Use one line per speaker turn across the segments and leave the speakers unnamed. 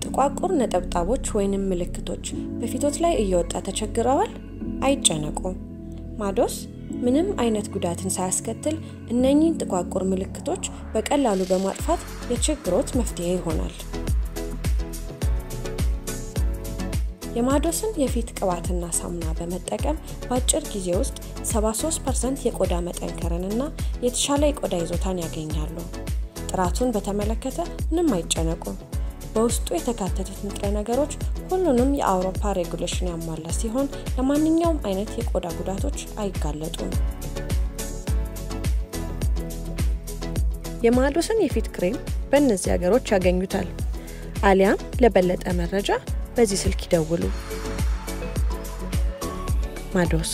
ጥቋቁር ነጠብጣቦች ወይንም ምልክቶች በፊቶት ላይ እየወጣ ተቸግረዋል? አይጨነቁ። ማዶስ ምንም አይነት ጉዳትን ሳያስከትል እነኚህን ጥቋቁር ምልክቶች በቀላሉ በማጥፋት የችግሮት መፍትሄ ይሆናል። የማዶስን የፊት ቅባትና ሳሙና በመጠቀም በአጭር ጊዜ ውስጥ 73% የቆዳ መጠንከርንና የተሻለ የቆዳ ይዞታን ያገኛሉ። ጥራቱን በተመለከተ ምንም አይጨነቁ። በውስጡ የተካተቱት ንጥረ ነገሮች ሁሉንም የአውሮፓ ሬጉሌሽን ያሟላ ሲሆን ለማንኛውም አይነት የቆዳ ጉዳቶች አይጋለጡም። የማዶስን የፊት ክሬም በእነዚህ ሀገሮች ያገኙታል። አሊያም ለበለጠ መረጃ በዚህ ስልክ ይደውሉ። ማዶስ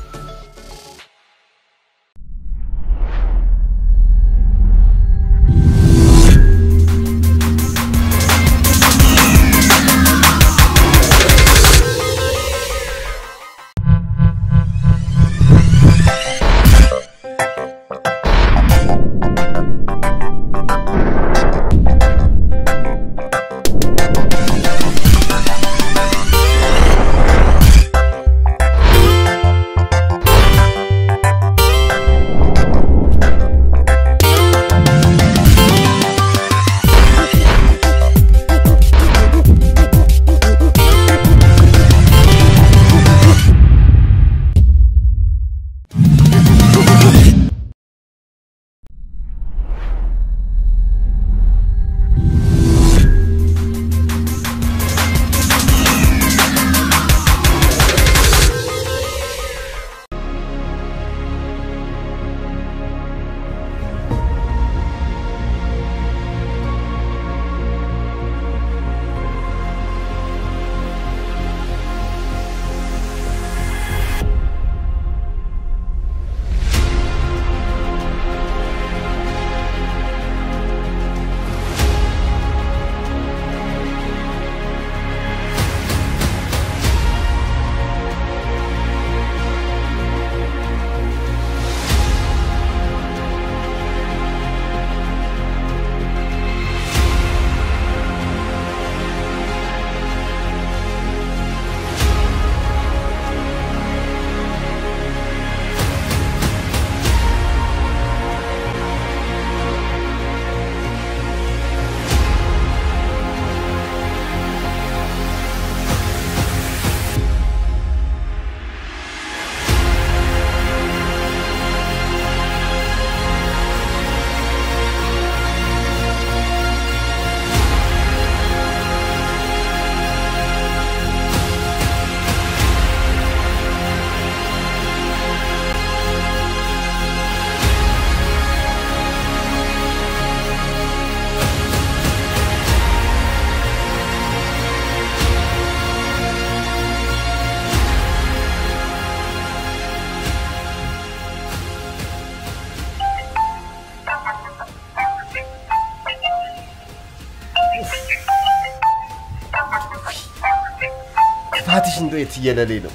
ፋትሽ እንደው የትየለሌ ነው።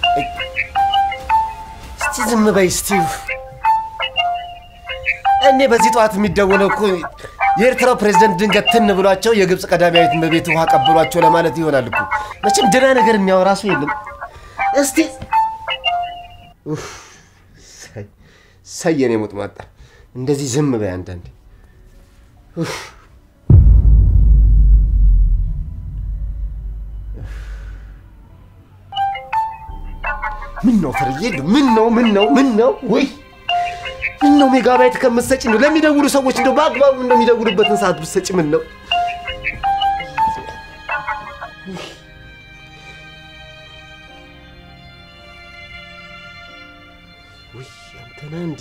እስቲ ዝም በይ እስቲ። እኔ በዚህ ጧት የሚደወለው እኮ የኤርትራው ፕሬዝዳንት ድንገት ትን ብሏቸው የግብጽ ቀዳማዊት እመቤት ውሃ ቀበሏቸው ለማለት ይሆናል እኮ። መቼም ደህና ነገር የሚያወራ ሰው የለም። እስቲ ሰየኔ ሞት ማጣ እንደዚህ ዝም በይ አንዳንዴ። ምን ነው ፍርዬ? ምን ነው ወይ ምን ነው ሜጋባይት ከመሰጭ ነው ለሚደውሉ ሰዎች እንደው ባግባቡ እንደሚደውሉበትን ሰዓት ብሰጭ ምን ነው? ወይ አንተና እንዴ?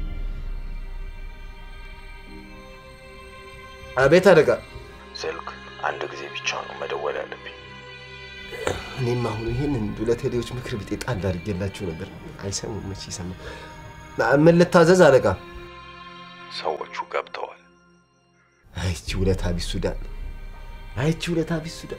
አቤት አለቃ።
ስልክ አንድ ጊዜ ብቻ ነው መደወል ያለብኝ።
እኔም አሁን ይሄንን ለቴሌዎች ምክር ቢጤ ጣል አድርጌላችሁ ነበር። አይሰሙም መቼ ይሰማ። ምን ልታዘዝ አለቃ?
ሰዎቹ ገብተዋል።
አይቺ ውለታ ቢስ ሱዳን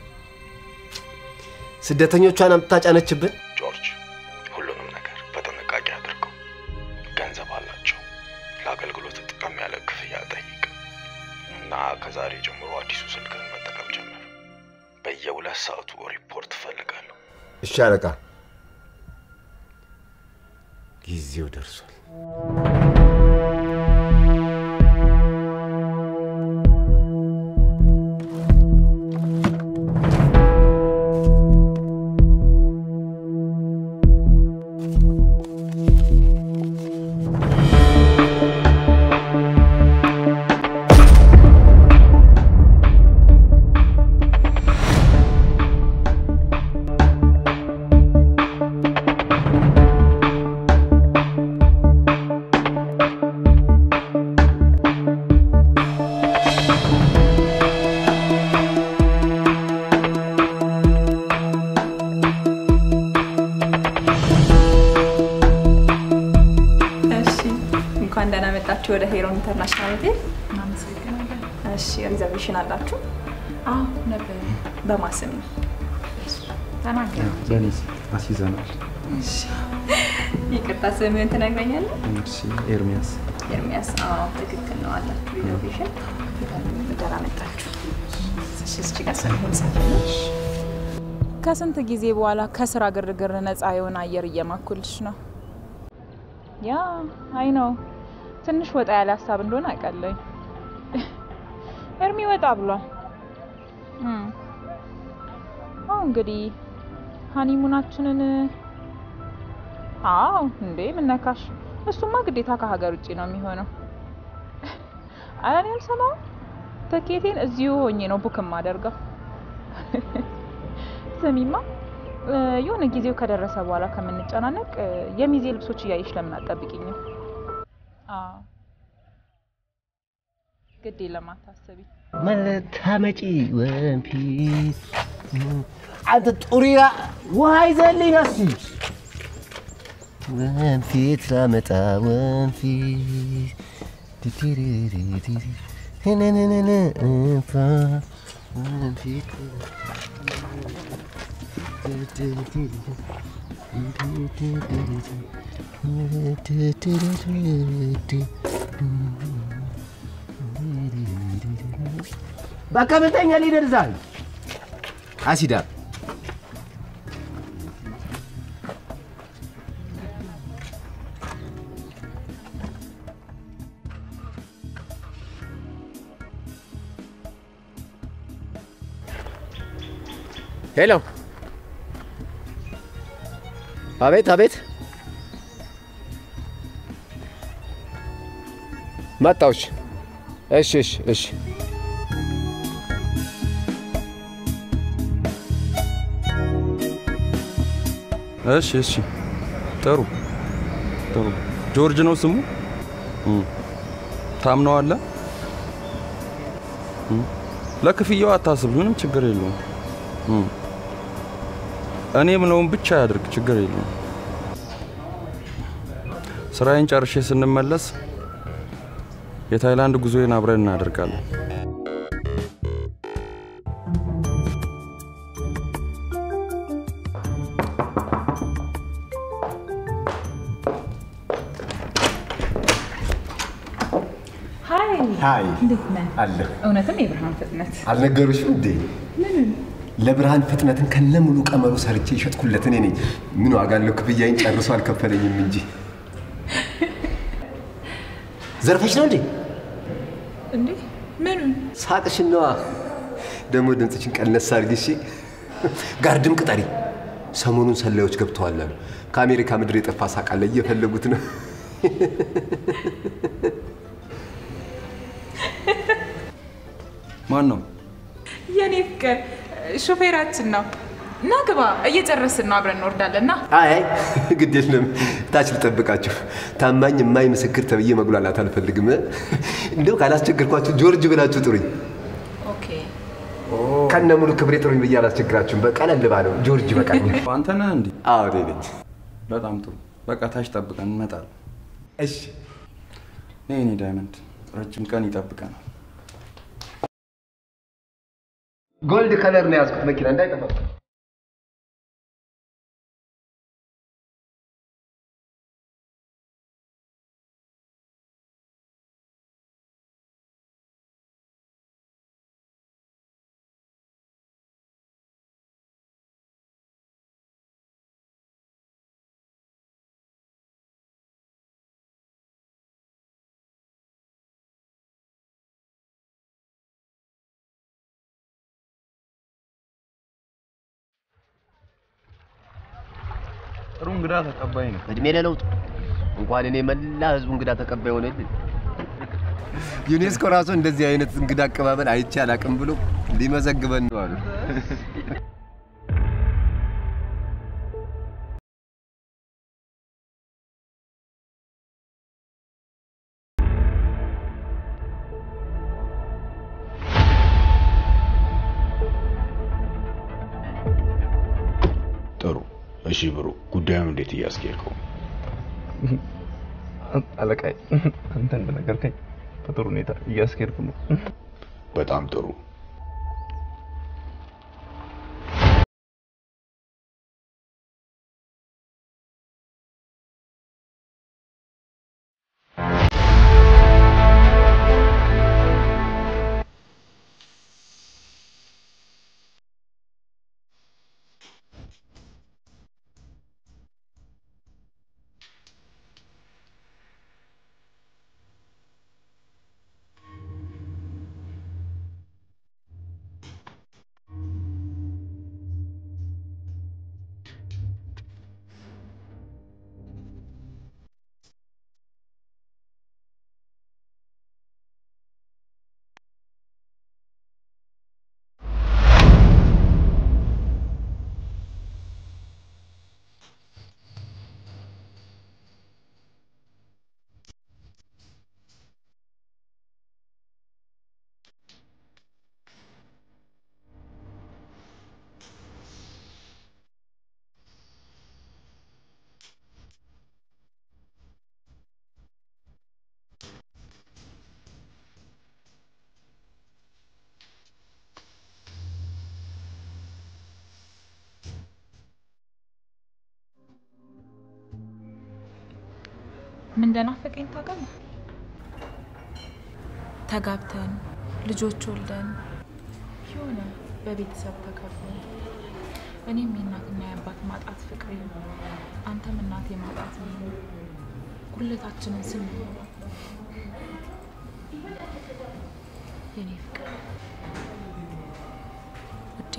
ስደተኞቿን አምጥታ ጫነችብን።
ጆርጅ ሁሉንም ነገር በጥንቃቄ አድርገው። ገንዘብ አላቸው። ለአገልግሎት ጥቅም ያለ ክፍያ ጠይቅ እና ከዛሬ ጀምሮ አዲሱ ስልክን መጠቀም ጀምር። በየው በ2 ሰዓቱ ሪፖርት ፈልጋለሁ።
እሺ አለቃ ጊዜው ደርሷል
ወደ ሄሮን ኢንተርናሽናል ሆቴል እናመሰግናለን። እሺ ሪዘርቬሽን አላችሁ?
አዎ ነበር።
በማስም ነው
ተናገር።
በኔስ አስይዘናል።
እሺ ይቅርታ ስምህን ትነግረኛለህ?
እሺ ኤርሚያስ።
ኤርሚያስ አዎ ትክክል ነው አላችሁ ሪዘርቬሽን እንደራ መጣችሁ። እሺ እዚህ ጋር ሰምተን ሰምተን
ከስንት ጊዜ በኋላ ከስራ ግርግር ነፃ የሆነ አየር እየማኩልሽ ነው? ያ አይ ነው ትንሽ ወጣ ያለ ሐሳብ እንደሆነ አቀለኝ። ኤርሚ ወጣ ብሏል። እንግዲህ ሃኒሙናችንን እንዴ ምን ነካሽ? እሱማ ግዴታ ከሀገር ውጪ ነው የሚሆነው። አላለም ሰማው ተኬቴን እዚሁ ሆኜ ነው ቡክ ማደርገው። ስሚማ የሆነ ጊዜው ከደረሰ በኋላ ከምንጨናነቅ የሚዜ ልብሶች እያይሽ ለምን አጠብቂኝም? ግዴ ለማታሰቢ
መታመጪ ወንፊት አንተ ጡሪያ ዋይዘልኝ ናሲ ወንፊት ላመጣ ወንፊት ዲዲሪሪሪ ነነነነ ወንፊት በቃ በተኛ ሊደርዛል አሲዳ ሄሎ አቤት አቤት መጣውሽ እሺ እሺ እሺ
እሺ ጥሩ ጆርጅ ነው ስሙ ታምነዋለ ለክፍያው አታስብ ምንም ችግር የለውም እኔ ምነውን ብቻ ያድርግ ችግር የለውም ስራዬን ጨርሼ ስንመለስ የታይላንድ ጉዞዬን አብረን እናደርጋለን
ሃይ
እንዴት ነህ?
አለ
እውነትም የብርሃን ፍጥነት
አልነገሩሽም እንዴ? ለብርሃን ፍጥነትን ከነሙሉ ቀመሩ ሰርቼ ይሸጥኩለት እኔ ነኝ። ምን ዋጋ አለው ክፍያዬን ጨርሶ አልከፈለኝም እንጂ። ዘርፈሽ ነው እንዴ?
እንዴ ምን
ሳቅሽን ነዋ። ደሞ ድምጽሽን ቀነስ አድርጊ እሺ። ጋርድም ቅጠሪ። ሰሞኑን ሰላዮች ገብተዋል አሉ። ከአሜሪካ ምድር የጠፋ ሳቅ አለ እየፈለጉት ነው።
ማን ነው?
የኔ ፍቅር ሾፌራችን ነው። ና ግባ እየጨረስን ነው አብረን እንወርዳለንና።
አይ ግድ የለም ታች ልጠብቃችሁ። ታማኝ የማይ ምስክር ተብዬ መጉላላት አልፈልግም። እንደው ካላስቸገርኳችሁ ጆርጅ ብላችሁ ጥሩኝ።
ኦኬ
ከነሙሉ ክብሬ ጥሩኝ ብዬ አላስቸግራችሁም። በቀለል ባለው ጆርጅ በቃኝ።
አንተ ነህ እንዴ?
አዎ ነኝ።
በጣም ጥሩ በቃ ታች ጠብቀን እንመጣለን።
እሺ
ነኝ ዳይመንድ ረጅም ቀን ይጠብቀናል።
ጎልድ ከለር ነው ያዝኩት መኪና እንዳይጠፋ።
ጥሩ እንግዳ ተቀባይ ነው።
እድሜ ለለውጥ እንኳን እኔ መላ ህዝቡ እንግዳ ተቀባይ ሆነልኝ። ዩኔስኮ ራሱ እንደዚህ አይነት እንግዳ አቀባበል አይቼ አላቅም ብሎ ሊመዘግበን ነው አሉ።
ጥሩ እሺ ብሩ ጉዳዩን እንዴት እያስኬድከው?
አለቃይ አንተ እንደነገርከኝ በጥሩ ሁኔታ እያስኬድኩ ነው።
በጣም ጥሩ።
ምን እንደናፈቀኝ ታውቃለህ? ተጋብተን ልጆች ወልደን የሆነ በቤተሰብ ተከበን እኔም የእናትና የአባት ማጣት ፍቅሬ አንተም እናት የማጣት ነው ሁለታችንን ስንኖር የኔ ፍቅር ውዴ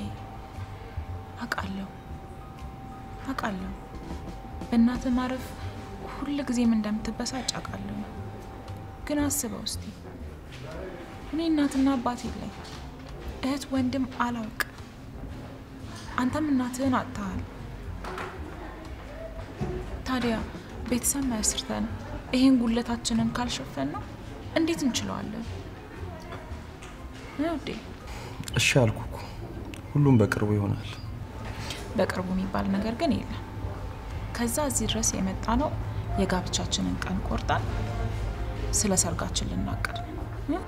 አውቃለሁ በእናትህ ማረፍ ሁሉ ጊዜም እንደምትበሳጭ አውቃለሁ። ግን አስበው እስቲ እኔ እናትና አባት የለኝ እህት ወንድም አላውቅ አንተም እናትህን አጥተሃል። ታዲያ ቤተሰብ መስርተን ይሄን ጉለታችንን ካልሸፈን ነው እንዴት እንችላለን? ውዴ
እሺ አልኩ እኮ ሁሉም በቅርቡ ይሆናል።
በቅርቡ የሚባል ነገር ግን የለም። ከዛ እዚህ ድረስ የመጣ ነው የጋብቻችንን ቀን ቆርጣን ስለ ሰርጋችን ልናቀድ ነው።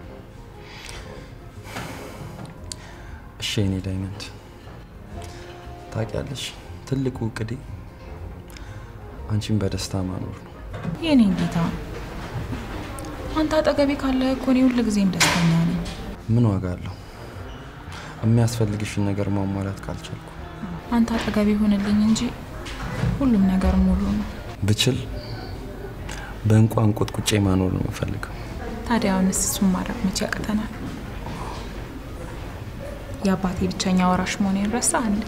እሺ እኔ ዳይመንድ ታውቂያለሽ ትልቁ እቅዴ አንቺን በደስታ ማኖር ነው።
የኔ ጌታ አንተ አጠገቤ ካለ እኮ እኔ ሁሉ ጊዜም ደስተኛ ነኝ።
ምን ዋጋ አለው የሚያስፈልግሽን ነገር ማሟላት ካልቻልኩ?
አንተ አጠገቤ ሆነልኝ እንጂ ሁሉም ነገር ሙሉ ነው።
ብችል በእንቋን ቁጥቁጬ ማኖር ነው የምፈልገው።
ታዲያ አሁንስ እሱን ማድረግ መቼ ያቅተናል? የአባቴ ብቸኛ ወራሽ መሆኔን ረሳህ እንዴ?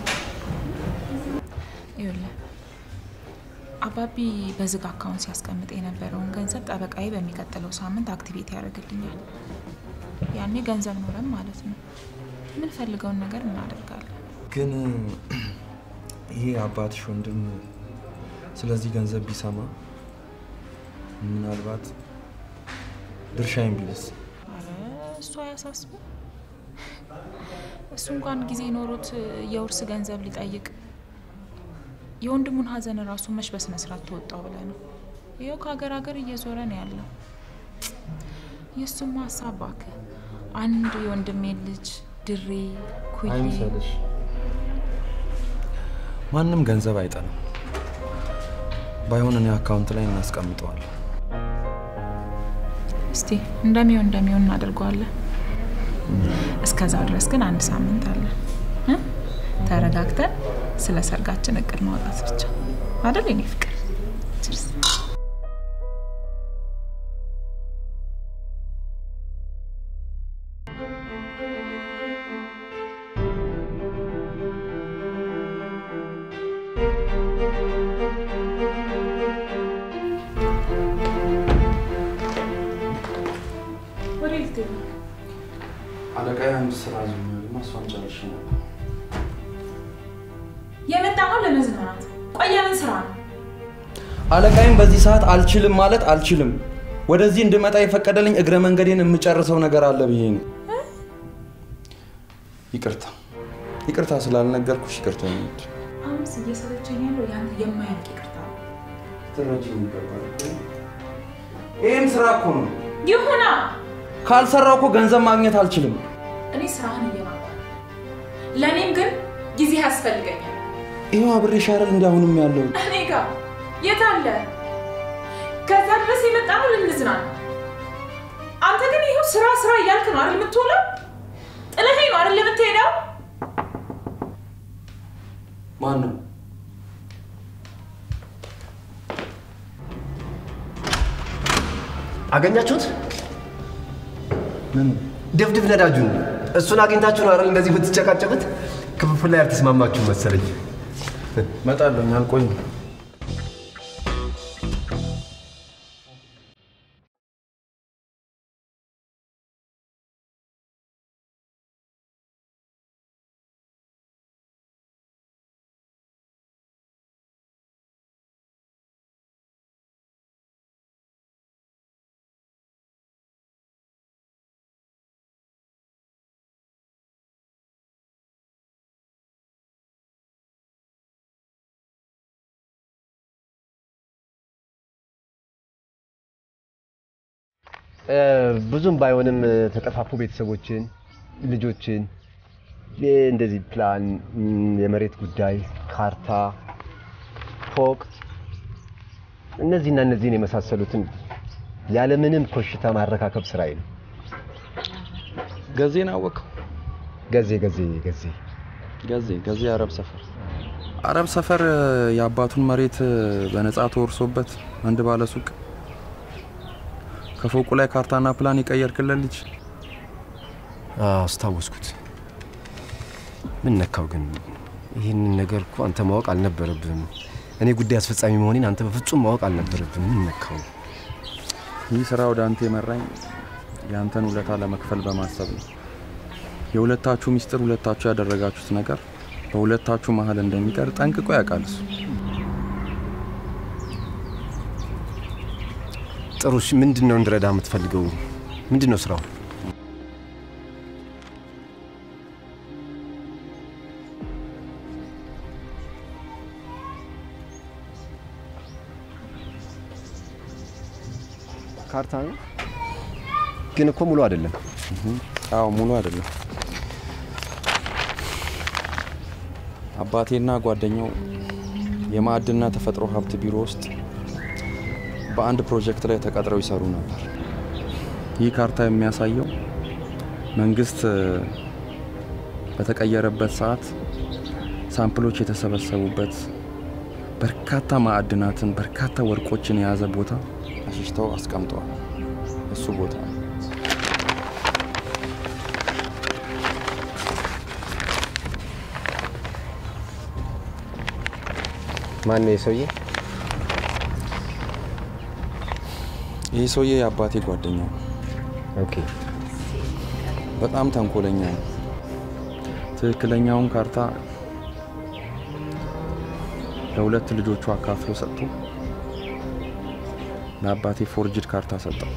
ይኸውልህ አባቢ በዝግ አካውንት ሲያስቀምጥ የነበረውን ገንዘብ ጠበቃዬ በሚቀጥለው ሳምንት አክቲቬት ያደርግልኛል። ያኔ ገንዘብ ኖረን ማለት ነው ምን ፈልገውን ነገር እናደርጋለን።
ግን ይሄ አባትሽ ወንድም ስለዚህ ገንዘብ ቢሰማ ምናልባት ድርሻዬን ቢልስ?
አረ እሱ አያሳስብም። እሱ እንኳን ጊዜ ኖሮት የውርስ ገንዘብ ሊጠይቅ የወንድሙን ሀዘን ራሱ መች በስነ ስርዓት ተወጣው ብለህ ነው። ይኸው ከሀገር ሀገር እየዞረ ነው ያለው። የእሱማ ሀሳብ እባክህ አንድ የወንድሜ ልጅ ድሬ ኩዬ
አይምሰልሽ። ማንም ገንዘብ አይጠላም። ባይሆን እኔ አካውንት ላይ እናስቀምጠዋለን።
እስቲ እንደሚሆን እናደርገዋለን። እስከዛ ድረስ ግን አንድ ሳምንት አለ ተረጋግተን ስለ ሰርጋችን እቅድ ማውጣት ብቻ አይደል የኔ ፍቅር? ቺርስ።
ስራ ዝም ማስዋን ጨርሽ ነው
የመጣው ለመዝናናት ቆየን ስራ ነው
አለቃይም በዚህ ሰዓት አልችልም ማለት አልችልም ወደዚህ እንድመጣ የፈቀደልኝ እግረ መንገዴን የምጨርሰው ነገር አለ ብዬ ነው ይቅርታ ስላልነገርኩሽ ይቅርታ ነው
አምስ እየሰለቸኝ ያለው ያንተ የማያልቅ ይቅርታ
ትረጂኝ ይገባል ይሄም ስራ እኮ ነው
ይሁና
ካልሰራው እኮ ገንዘብ ማግኘት አልችልም
እኔ ስራህን እየማውቅ ለኔም ግን ጊዜ ያስፈልገኛል
ይሄው አብሬሽ አይደል እንዲያውንም ያለው
እኔ ጋር የት አለ ከዛ ድረስ የመጣው ልንዝናና አንተ ግን ይሄው ስራ እያልክ ነው አይደል የምትውለው ጥለኸኝ ነው አይደል የምትሄደው
ማን ነው
አገኛችሁት
ምን
ድፍድፍ ነዳጁን እሱን አግኝታችሁ ነው አይደል እንደዚህ ብትጨቃጨቁት ክፍፍል ላይ አልተስማማችሁ መሰለኝ
መጣለኝ አልቆይም
ብዙም ባይሆንም ተጠፋፉ ቤተሰቦችን ልጆችን እንደዚህ ፕላን የመሬት ጉዳይ ካርታ ፎቅ እነዚህን የመሳሰሉትን ያለ ምንም ኮሽታ ማረካከብ ስራዬ ነው
ገዜን አወቀው ገዜ አረብ ሰፈር የአባቱን መሬት በነፃ ተወርሶበት አንድ ባለ ሱቅ ከፎቁ ላይ ካርታና ፕላን ይቀየርክለት ልጅ
አስታወስኩት ምን ነካው ግን ይሄን ነገር እኮ አንተ ማወቅ አልነበረብህም እኔ ጉዳይ አስፈጻሚ መሆኔን አንተ በፍጹም ማወቅ አልነበረብህም ምን ነካው
ይህ ስራ ወደ አንተ የመራኝ ያንተን ውለታ ለመክፈል በማሰብ ነው የሁለታችሁ ሚስጥር ሁለታችሁ ያደረጋችሁት ነገር በሁለታችሁ መሃል እንደሚቀር ጠንቅቆ ያውቃል እሱ
ጥሩሽ ምንድነው እንድረዳ የምትፈልገው ምንድነው ስራው ካርታ ነው ግን እኮ ሙሉ አይደለም
አዎ ሙሉ አይደለም አባቴና ጓደኛው የማዕድንና ተፈጥሮ ሀብት ቢሮ ውስጥ በአንድ ፕሮጀክት ላይ ተቀጥረው ይሰሩ ነበር ይህ ካርታ የሚያሳየው መንግስት በተቀየረበት ሰዓት ሳምፕሎች የተሰበሰቡበት በርካታ ማዕድናትን በርካታ ወርቆችን የያዘ ቦታ አሽሽተው አስቀምጠዋል እሱ ቦታ
ማን ነው የሰውዬ
ይህ ሰውዬ የአባቴ ጓደኛ
ኦኬ
በጣም ተንኮለኛ ነው ትክክለኛውን ካርታ ለሁለት ልጆቹ አካፍሎ ሰጥቶ ለአባቴ ፎርጅድ ካርታ ሰጠው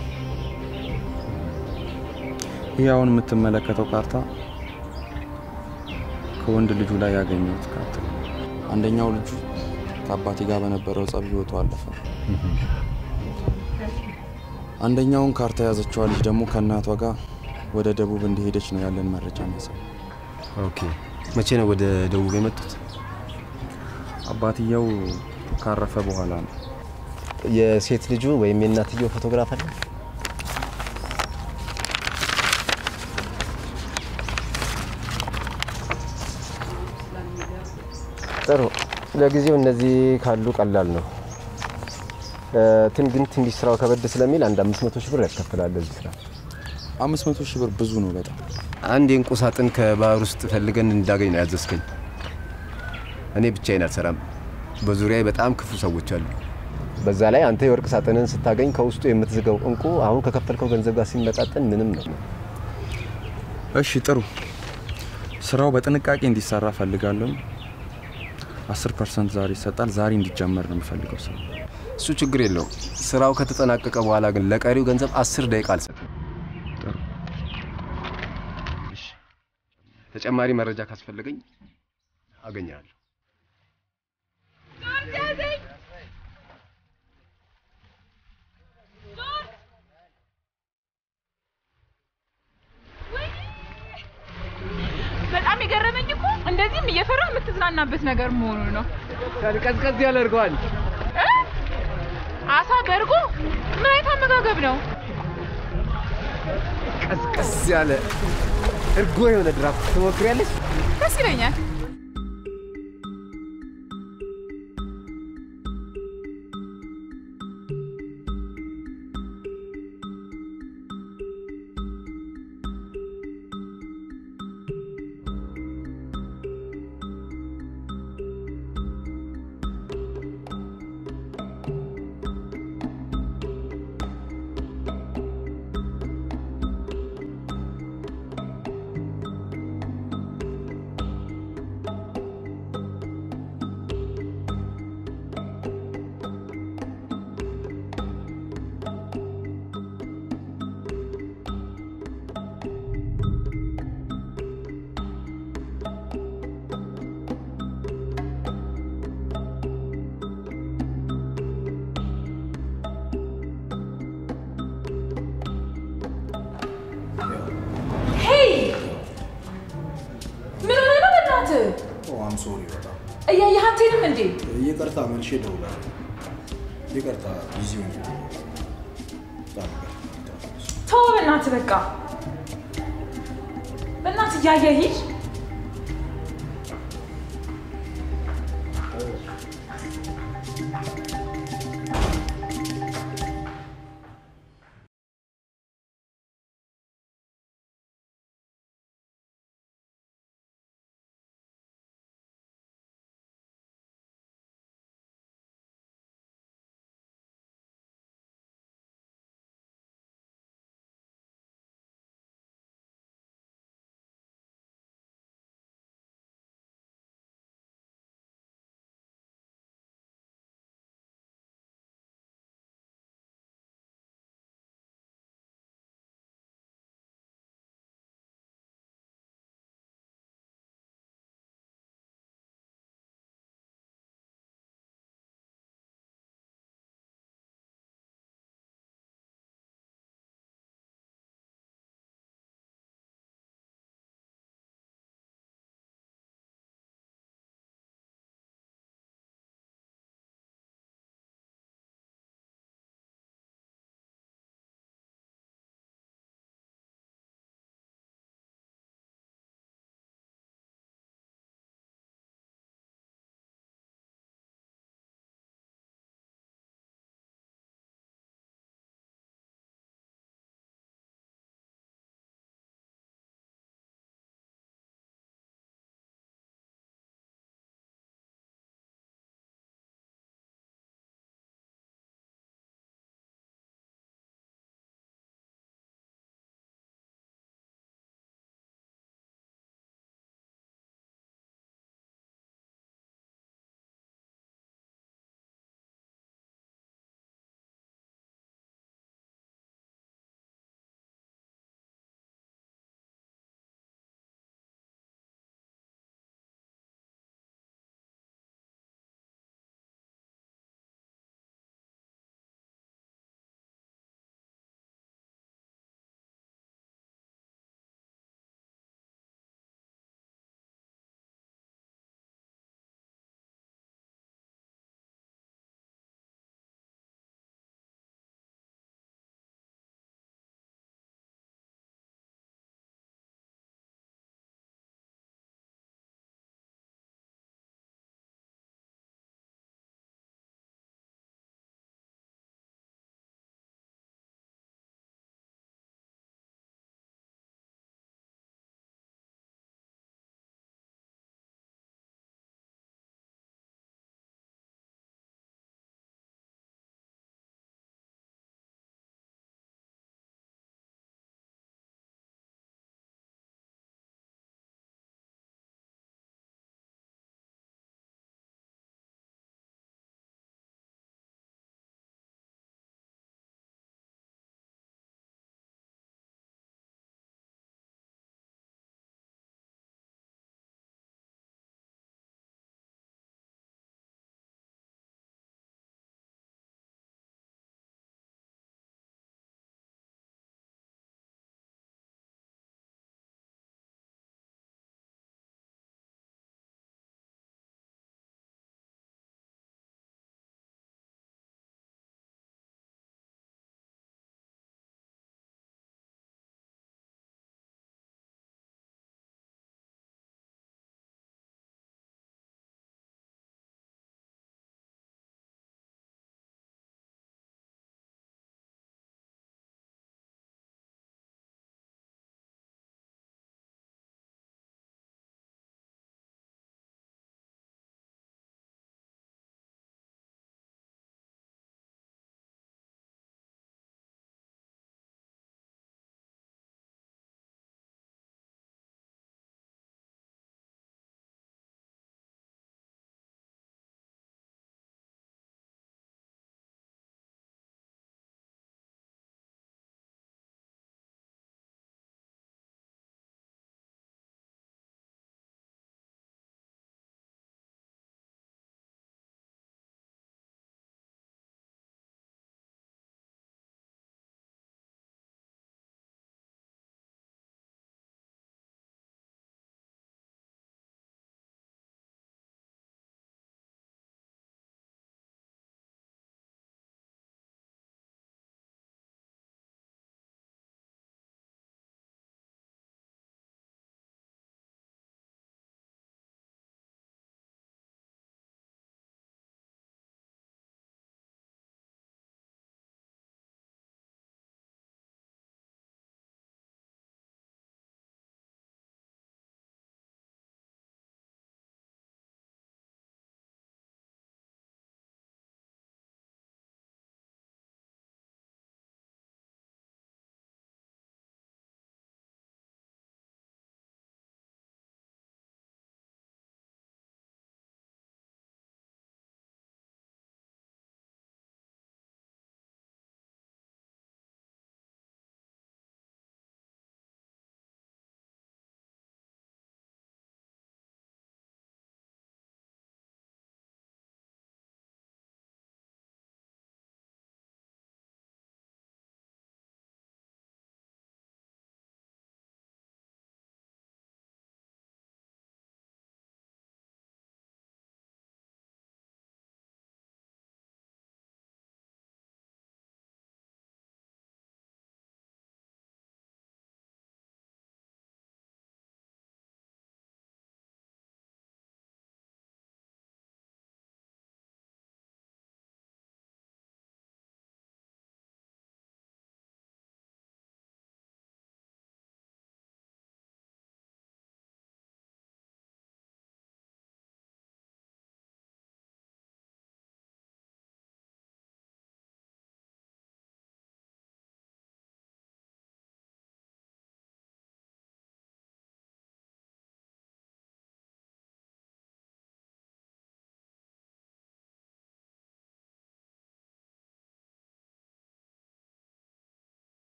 ይህ አሁን የምትመለከተው ካርታ ከወንድ ልጁ ላይ ያገኘሁት ካርታ አንደኛው ልጁ ከአባቴ ጋር በነበረው ጸብ ህይወቱ አለፈ አንደኛውን ካርታ ያዘችው ልጅ ደግሞ ከናቷ ጋር ወደ ደቡብ እንደሄደች ነው ያለን መረጃ የሚያሳይ
ኦኬ መቼ ነው ወደ ደቡብ የመጡት
አባትየው ካረፈ በኋላ ነው
የሴት ልጁ ወይም የእናትየው ፎቶግራፍ አለ ጥሩ ለጊዜው እነዚህ ካሉ ቀላል ነው ትንሽ ስራው ከበድ ስለሚል አንድ 500 ሺህ ብር ያስከፍላል ለዚህ ስራ
500 ሺህ ብር ብዙ ነው በጣም
አንድ የእንቁ ሳጥን ከባህር ውስጥ ፈልገን እንዳገኝ ነው ያዘዝከኝ እኔ ብቻዬን አልሰራም በዙሪያዬ በጣም ክፉ ሰዎች አሉ በዛ ላይ አንተ የወርቅ ሳጥንን ስታገኝ ከውስጡ የምትዝገው እንቁ አሁን ከከፈልከው ገንዘብ ጋር ሲመጣጠን ምንም ነው
እሺ ጥሩ ስራው በጥንቃቄ እንዲሰራ ፈልጋለሁ 10% ዛሬ ይሰጣል ዛሬ እንዲጀመር ነው የምፈልገው ሰው
እሱ ችግር የለው ስራው ከተጠናቀቀ በኋላ ግን ለቀሪው ገንዘብ 10 ደቂቃ አልሰጥም
ጥሩ
እሺ ተጨማሪ መረጃ ካስፈልገኝ አገኛለሁ
በጣም ይገረመኝ እኮ እንደዚህም እየፈራህ የምትዝናናበት ነገር መሆኑ ነው
ቀዝቀዝ ያለ እርጓል
አሳ በርጎ ምን አይነት አመጋገብ ነው
ቀዝቀዝ ያለ እርጎ የሆነ ድራፍት ትሞክሪያለሽ
ደስ ይለኛል
I'm sorry በጣም
እያየሃቴንም እንዴ
ይቅርታ መልሼ እደውላለሁ ይቅርታ ቢዚ ሆኜ
ተው በእናትህ በቃ በእናትህ እያየህ ሂድ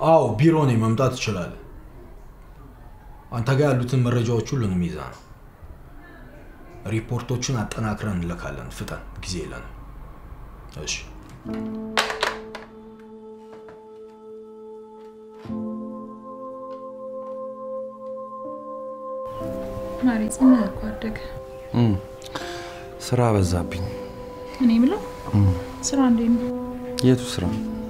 አዎ ቢሮ ነኝ መምጣት ይችላል አንተ ጋር ያሉትን መረጃዎች ሁሉንም ይዛ ነው ሪፖርቶችን አጠናክረን እንልካለን ፍጠን ጊዜ የለንም እሺ
ማሪጽ ምን አቋደገ
ስራ በዛብኝ
እኔ ምለው ስራ እንዴት ነው
የቱ ስራ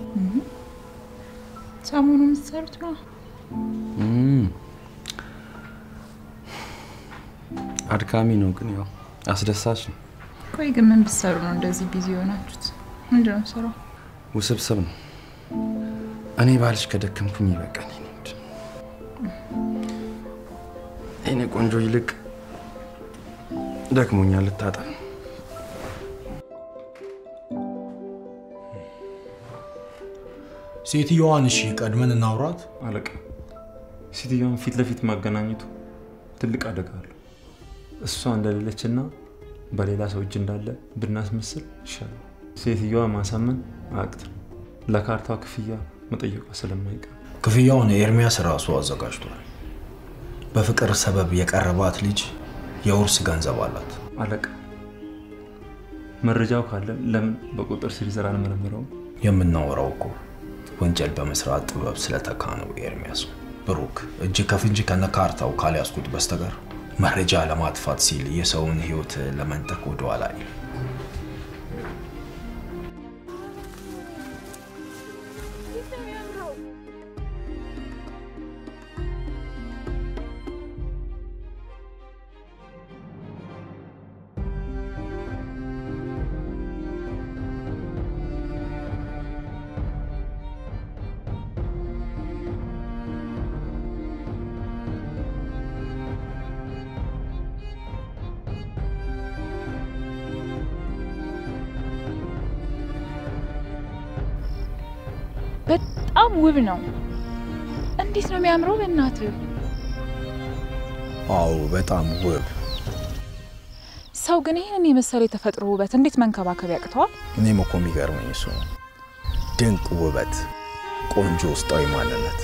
ሰሞኑን ሰርቶ
አድካሚ ነው ግን ያው አስደሳች ነው
ቆይ ግን ምን ብትሰሩ ነው እንደዚህ ቢዚ ሆናችሁት ምንድነው ስራው
ውስብስብ ነው እኔ ባልሽ ከደከምኩኝ ይበቃኝ ነው እኔ ቆንጆ ይልቅ ደክሞኛል ልታጣ
ሴትዮዋን እሺ ቀድመን እናውራት
አለቃ ሴትዮዋን ፊት ለፊት ማገናኘቱ ትልቅ አደጋ አለው እሷ እንደሌለችና በሌላ ሰው እጅ እንዳለ ብናስመስል ይሻላል ሴትዮዋ ማሳመን አቅት ለካርታው ክፍያ መጠየቋ ስለማይቀር
ክፍያውን ኤርሚያስ ራሱ አዘጋጅቷል በፍቅር ሰበብ የቀረባት ልጅ የውርስ ገንዘብ አላት
አለቃ መረጃው ካለ ለምን በቁጥር ስር ይዘራል መረመረው
የምናወራው እኮ ወንጀል በመስራት ጥበብ ስለተካ ነው ኤርሚያስ ብሩክ እጅ ከፍንጅ ከነካርታው ካልያስኩት በስተቀር መረጃ ለማጥፋት ሲል የሰውን ህይወት ለመንጠቅ ወደኋላ አይል
በጣም ውብ ነው እንዴት ነው የሚያምረው በእናትህ
አው በጣም ውብ
ሰው ግን ይሄን የመሰለ የተፈጥሮ ውበት እንዴት መንከባከብ ያቅተዋል
እኔም እኮ የሚገርመኝ እሱ ድንቅ ውበት ቆንጆ ውስጣዊ ማንነት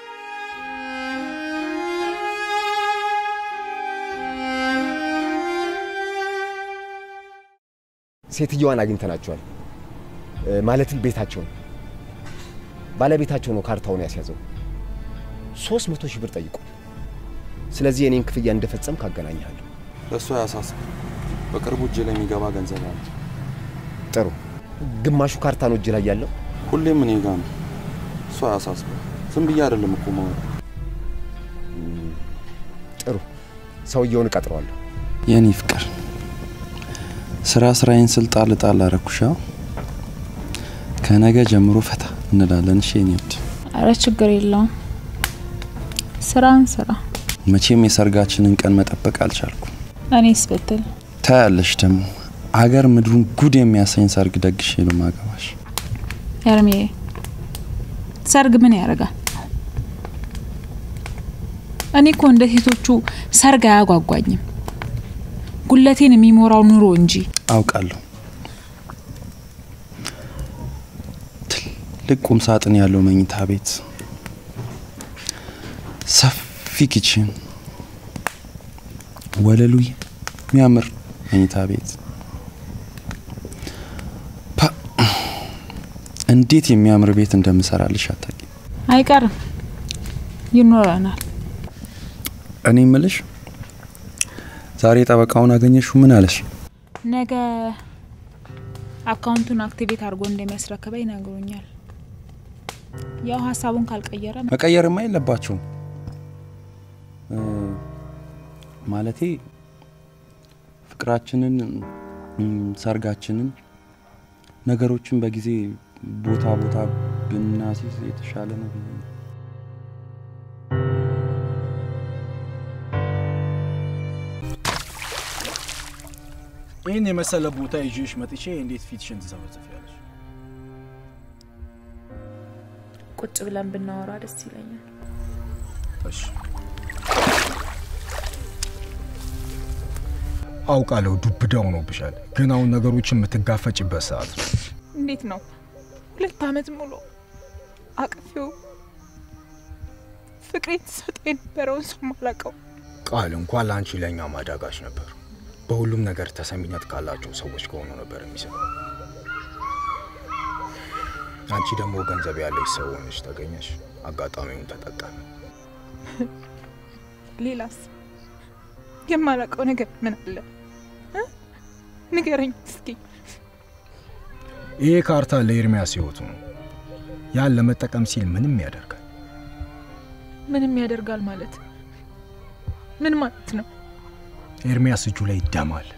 ሴትዮዋን አግኝተናቸዋል ማለትም ቤታቸውን ባለቤታቸው ነው ካርታውን ያስያዘው 300 ሺህ ብር ጠይቋል ስለዚህ የኔን ክፍያ እንደፈጸም ካገናኛለሁ
ለሱ ያሳስብ በቅርቡ እጄ ላይ የሚገባ ገንዘብ አለ
ጥሩ ግማሹ ካርታ ነው እጄ ላይ ያለው
ሁሌም እኔ ጋር ነው እሱ ያሳስብ ዝም ብዬ አይደለም እኮ ማለት
ጥሩ ሰውየውን ቀጥሯለሁ
የኔ ፍቅር ስራዬን ስልጣን ልጣል አረኩሻ ከነገ ጀምሮ ፈታ እንላለን እሺ የኔት
አረ ችግር የለውም ስራን ስራ
መቼም የሰርጋችንን ቀን መጠበቅ አልቻልኩም
እኔስ በትል
ታያለሽ ደሞ አገር ምድሩን ጉድ የሚያሰኝ ሰርግ ደግሼ ነው ማገባሽ
ኤርሚ ሰርግ ምን ያረጋል እኔ እኮ እንደ ሴቶቹ ሰርግ አያጓጓኝም ጉለቴን የሚሞራው ኑሮ እንጂ
አውቃለሁ ለቁም ሳጥን ያለው መኝታ ቤት ሰፊ ኪችን ወለሉ የሚያምር መኝታ ቤት እንዴት የሚያምር ቤት እንደምሰራልሽ አታቂ
አይቀርም ይኖረናል
እኔ ምልሽ ዛሬ ጠበቃውን አገኘሽው ምን አለሽ
ነገ አካውንቱን አክቲቬት አድርጎ እንደሚያስረክበኝ ነግሮኛል ያው ሐሳቡን ካልቀየረ
መቀየርማ የለባችሁ ማለቴ ፍቅራችንን ሰርጋችንን ነገሮችን በጊዜ ቦታ ብናሲስ የተሻለ ነው
ይሄን የመሰለ ቦታ ይዤሽ መጥቼ እንዴት ፊትሽን ትሰበጽፊያለሽ
ቁጭ ብለን ብናወራ ደስ ይለኛል
እሺ አውቃለሁ ዱብዳው ነው ብሻል ግን አሁን ነገሮችን የምትጋፈጭበት ሰዓት ነው
እንዴት ነው 2 አመት ሙሉ አቅፌው ፍቅሬን ሰጠኝ ነበረውን ሰው ማላቀው
ቃል እንኳን ላንቺ ለኛ ማዳጋሽ ነበር በሁሉም ነገር ተሰሚነት ካላቸው ሰዎች ከሆኑ ነበር የሚሰማው አንቺ ደግሞ ገንዘብ ያለሽ ሰው ሆነሽ ተገኘሽ አጋጣሚውን ተጠቀም
ሌላስ የማላቀው ነገር ምን አለ ንገረኝ እስኪ
ይሄ ካርታ ለኤርሚያስ ህይወቱ ነው ያን ለመጠቀም ሲል ምንም ያደርጋል ማለት ምን ማለት ነው ኤርሚያስ እጁ ላይ ይደማል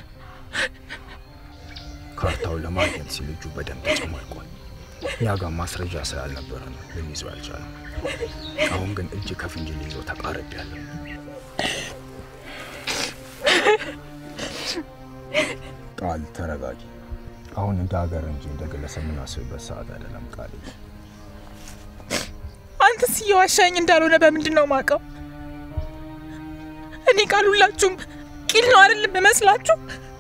ካርታው ለማግኘት ሲል እጁ በደንብ ተጨማልቋል ያጋ ማስረጃ ስላልነበረ ነው ልንይዘው አልቻለም አሁን ግን እጅ ከፍንጅ ሊይዘው ተቃርቤያለሁ ቃል ተረጋጊ አሁን እንደ ሀገር እንጂ እንደ ግለሰብ ምናስብበት ሰዓት አይደለም ቃል
አንተስ የዋሻኝ እንዳልሆነ በምንድነው ማቀው እኔ ቃሉላችሁም ቂል ነው አይደለም በመስላችሁ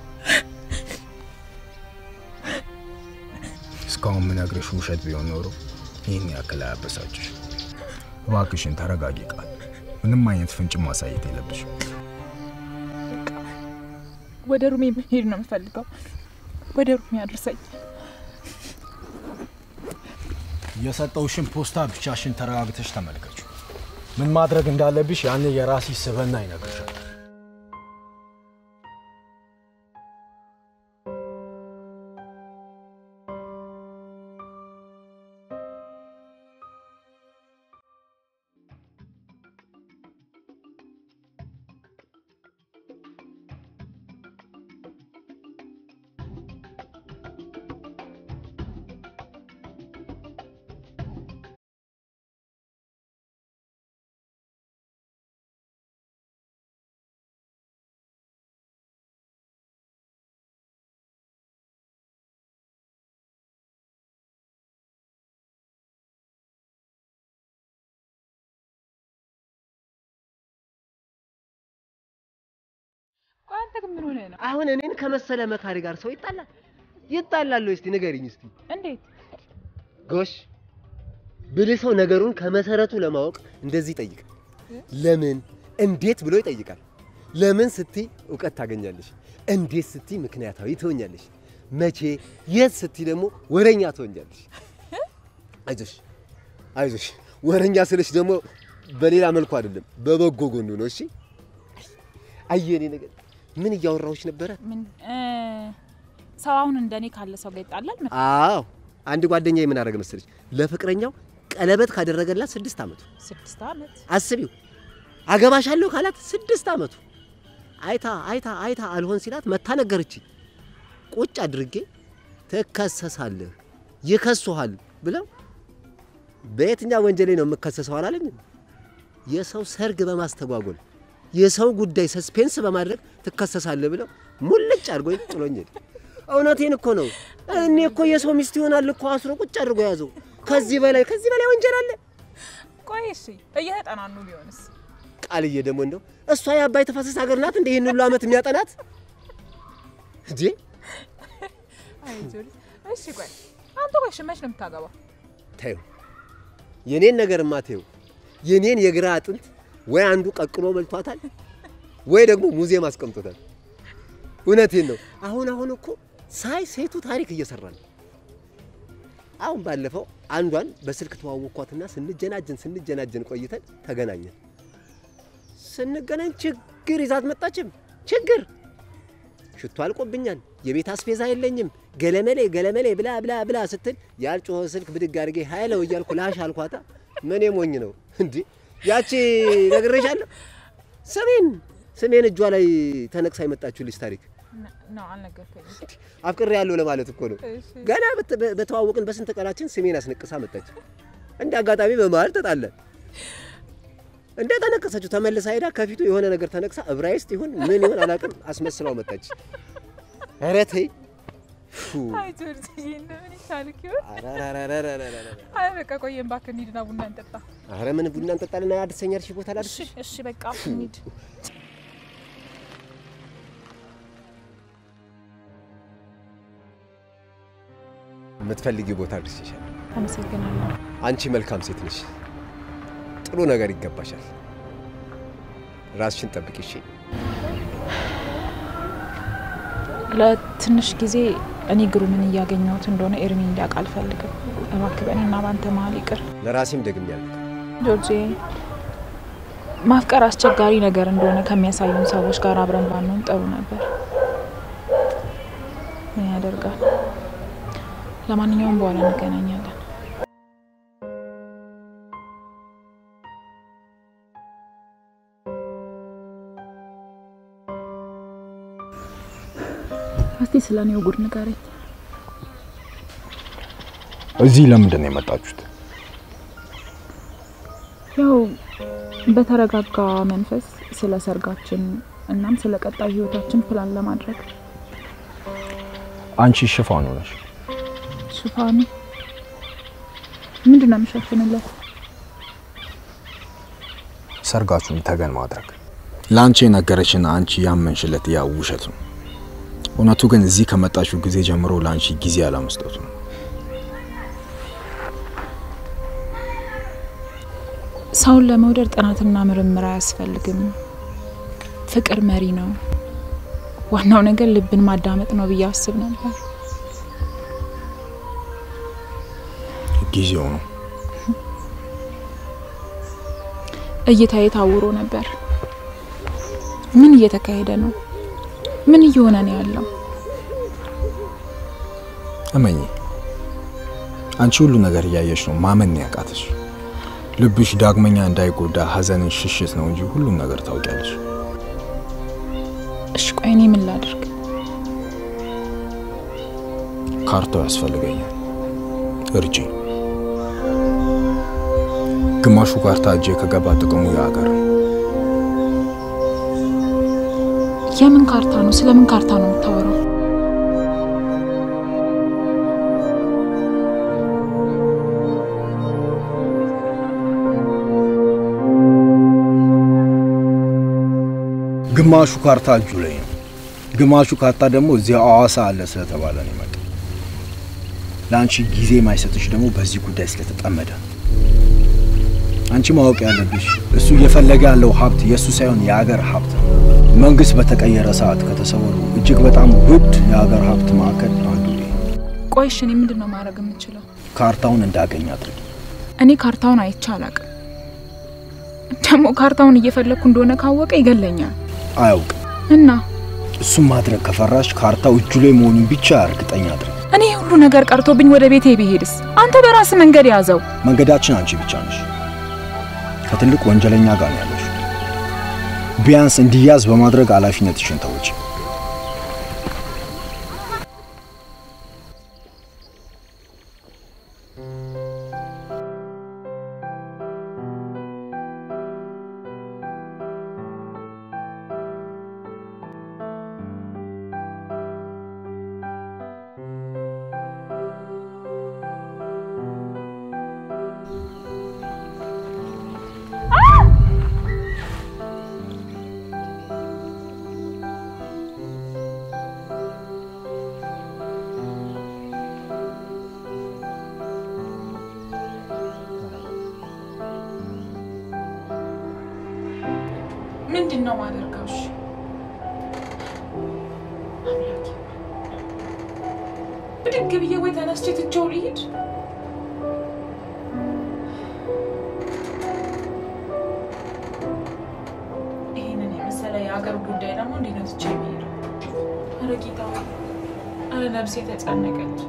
እስካሁን ምን አግረሽ ውሸት ቢሆን ኖሮ ይሄን ያክል አያበሳጭሽ እባክሽን ተረጋጊ ቃል ምንም አይነት ፍንጭ ማሳየት የለብሽም
ወደ ሩሜ መሄድ ነው የምፈልገው ወደ ሩሜ አድርሰኝ
የሰጠውሽን ፖስታ ብቻሽን ተረጋግተሽ ተመልከቹ ምን ማድረግ እንዳለብሽ ያን የራስሽ ስበና ይነግርሻል
አንተ ግን ምን ሆነ ነው
አሁን እኔን ከመሰለ መካሪ ጋር ሰው ይጣላል እስቲ ንገሪኝ እስቲ
እንዴት
ጎሽ ብለሰው ነገሩን ከመሰረቱ ለማወቅ እንደዚህ ይጠይቅ ለምን እንዴት ብሎ ይጠይቃል ለምን ስቲ ዕውቀት ታገኛለሽ እንዴት ስቲ ምክንያታዊ ትሆኛለሽ መቼ የት ስቲ ደግሞ ወረኛ ትሆኛለሽ አይዞሽ ወረኛ ስለሽ ደግሞ በሌላ መልኩ አይደለም በበጎ ጎኑ ነው እሺ አየኔ ነገር ምን ያወራውሽ ነበር
ምን ሰው አሁን እንደኔ ካለ ሰው ጋር ይጣላል
አዎ አንድ ጓደኛዬ ምን አደረገ መሰለሽ ለፍቅረኛው ቀለበት ካደረገላት 6 አመቱ
6 አመት
አስቢው አገባሻለሁ ካላት 6 አመቱ አይታ አልሆን ሲላት መታ ነገርቺ ቁጭ አድርጌ ተከሰሳለህ ይከሱሃል ብለው በየትኛው ወንጀሌ ነው መከሰሰው አላለኝ የሰው ሰርግ በማስተጓጎል የሰው ጉዳይ ሰስፔንስ በማድረግ ተከሰሳለህ ብለው ሙልጭ አድርጎኝ ጥሎኝ እውነቴን እኮ ነው እኔ እኮ የሰው ሚስት ይሆናል እኮ አስሮ ቁጭ አድርጎ ያዘው ከዚህ በላይ ወንጀል አለ
ቆይ እሺ እየተጠናኑ ቢሆንስ
ቃልዬ ደግሞ እንደው እሷ ያባይ ተፈሰስ ሀገር ናት እንደ ይሄን ሁሉ አመት የሚያጠናት እንዴ
አይጆል እሺ ቆይ አንተ ቆይ ሽመሽ ነው የምታገባው
ታዩ የኔን ነገርማ ታዩ የኔን የግራ አጥንት ወይ አንዱ ቀቅሎ በልቷታል ወይ ደግሞ ሙዚየም አስቀምጦታል እውነቴን ነው አሁን እኮ ሳይ ሴቱ ታሪክ እየሰራ ነው አሁን ባለፈው አንዷን በስልክ ተዋወቅኳትና ስንጀናጀን ቆይተን ተገናኘን ስንገናኝ ችግር ይዛት መጣችም ችግር ሽቶ አልቆብኛል የቤት አስቤዛ የለኝም ገለመሌ ብላ ስትል ያልጮህ ስልክ ብድግ አድርጌ ሃይለው እያልኩ ላሽ አልኳታ ምን የሞኝ ነው እንዴ ያቺ ነግሬሻለሁ ስሜን እጇ ላይ ተነቅሳ የመጣችልሽ ታሪክ
ነው አልነገርከኝ
አፍቅሬ ያለው ለማለት እኮ ነው ገና በተዋወቅን በስንት ቀናችን ስሜን አስነቅሳ መጣች እንደ አጋጣሚ በመሃል ተጣላን እንደ ተነቀሰችው ተመልሳ ሄዳ ከፊቱ የሆነ ነገር ተነቅሳ እብራይስጥ ይሁን ምን ይሁን አላውቅም አስመስላው መጣች ኧረ ተይ
አይ ጆርጂ እንደምን ይታልኪው አረ በቃ ቆየን ባክ እንሂድና ቡና እንጠጣ
አረ ምን ቡና እንጠጣልና አድሰኛልሽ ቦታ ላድርሽ
እሺ በቃ እንሂድ
የምትፈልጊው ቦታ አድርሽሻል
አመሰግናለሁ
አንቺ መልካም ሴት ነሽ ጥሩ ነገር ይገባሻል። ራስሽን ጠብቂ እሺ?
ለትንሽ ጊዜ እኔ ግሩምን እያገኘሁት እንደሆነ ኤርሚ እንዲያውቅ አልፈልግም። እባክህ በእኔና ባንተ መሀል ይቅር።
ለራሴም ደግሜያለሁ።
ጆርጂ ማፍቀር አስቸጋሪ ነገር እንደሆነ ከሚያሳዩን ሰዎች ጋር አብረን ባንሆን ጥሩ ነበር። ምን ያደርጋል? ለማንኛውም በኋላ እንገናኛለን። እስቲ ስለኔው ጉድ ንገረኝ።
እዚህ ለምንድን ነው የመጣችሁት?
ያው በተረጋጋ መንፈስ ስለ ሰርጋችን እናም ስለ ቀጣይ ህይወታችን ፕላን ለማድረግ።
አንቺ ሽፋኑ ነሽ።
ሽፋኑ ምንድነው የምሸፍንለት?
ሰርጋችሁን ተገን ማድረግ። ላንቺ ነገረችና አንቺ ያመንሽለት ያ ውሸት ነው። እውነቱ ግን እዚህ ከመጣችሁ ጊዜ ጀምሮ ላንቺ ጊዜ አላመስጠቱ ነው።
ሰውን ለመውደድ ጥናትና ምርምር አያስፈልግም። ፍቅር መሪ ነው። ዋናው ነገር ልብን ማዳመጥ ነው ብዬ አስብ ነበር።
ጊዜው ነው።
እይታዬ ታውሮ ነበር። ምን እየተካሄደ ነው? ምን እየሆነ ነው ያለው?
እመኚ፣ አንቺ ሁሉ ነገር ያየሽ ነው ማመን ያቃተሽ። ልብሽ ዳግመኛ እንዳይጎዳ ሐዘንን ሽሽት ነው እንጂ ሁሉ ነገር ታውቂያለሽ።
እሺ ቆይ እኔ ምን ላድርግ?
ካርታው ያስፈልገኛል። እርጂ። ግማሹ ካርታ እጄ ከገባ ጥቅሙ ያገር። የምን ካርታ ነው? ስለምን ካርታ ነው የምታወራው? ግማሹ ካርታ እጁ ላይ ነው። ግማሹ ካርታ ደግሞ እዚህ አዋሳ አለ ስለተባለ ነው የመጣው። ላንቺ ጊዜ ማይሰጥሽ ደግሞ በዚህ ጉዳይ ስለተጠመደ። አንቺ ማወቅ ያለብሽ እሱ እየፈለገ ያለው ሀብት የሱ ሳይሆን የሀገር ሀብት ነው። መንግስት በተቀየረ ሰዓት ከተሰወሩ እጅግ በጣም ውድ የሀገር ሀብት ማዕከል አንዱ ነው።
ቆይ እሺ እኔ ምንድነው ማድረግ የምችለው?
ካርታውን እንዳገኝ አድርጊ።
እኔ ካርታውን አይቼ አላውቅም። ደግሞ ካርታውን እየፈለኩ እንደሆነ ካወቀ ይገለኛል።
አያውቅም
እና
እሱም ማድረግ ከፈራሽ ካርታው እጁ ላይ መሆኑን ብቻ እርግጠኛ አድርጊ።
እኔ ሁሉ ነገር ቀርቶብኝ ወደ ቤቴ ብሄድስ? አንተ በራስ መንገድ ያዘው።
መንገዳችን አንቺ ብቻ ነሽ። ከትልቅ ወንጀለኛ ጋር ነው ያለሽ። ቢያንስ እንዲያዝ በማድረግ ኃላፊነትሽን ተወጪ።
ምንድነው ማደርገው? እሺ ብድግ ብዬ ወይ ተነስቼ ትቼው ልሂድ? ይሄንን የመሰለ የሀገር ጉዳይ ደግሞ እንዴት ነው ትቼ የምሄደው? ኧረ ጌታ፣ ኧረ ነፍሴ ተጨነቀች።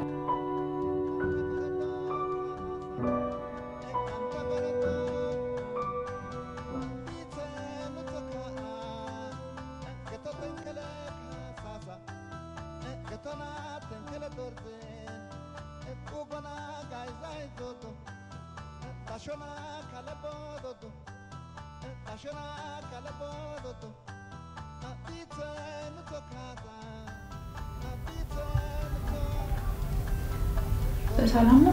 ሰላም ነው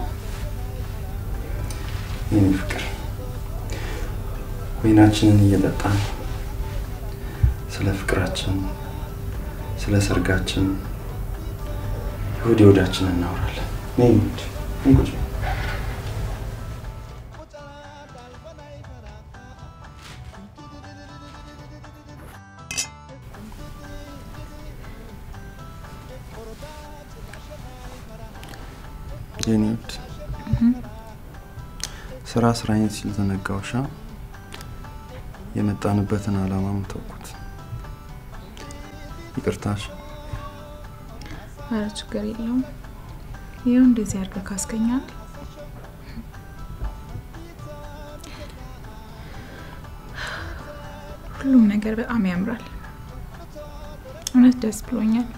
የኔ ፍቅር? ወይናችንን እየጠጣን ስለ ፍቅራችን፣ ስለ ሰርጋችን ወዲያችን እናወራለን። ነኝ እንጂ የኔውድ ስራዬን ሲል ተነጋውሻ የመጣንበትን አላማም ተውኩት። ይቅርታሽ።
ኧረ ችግር የለውም። ይሄው እንደዚህ አድርገህ ካስከኛል ሁሉም ነገር በጣም ያምራል። እውነት ደስ ብሎኛል።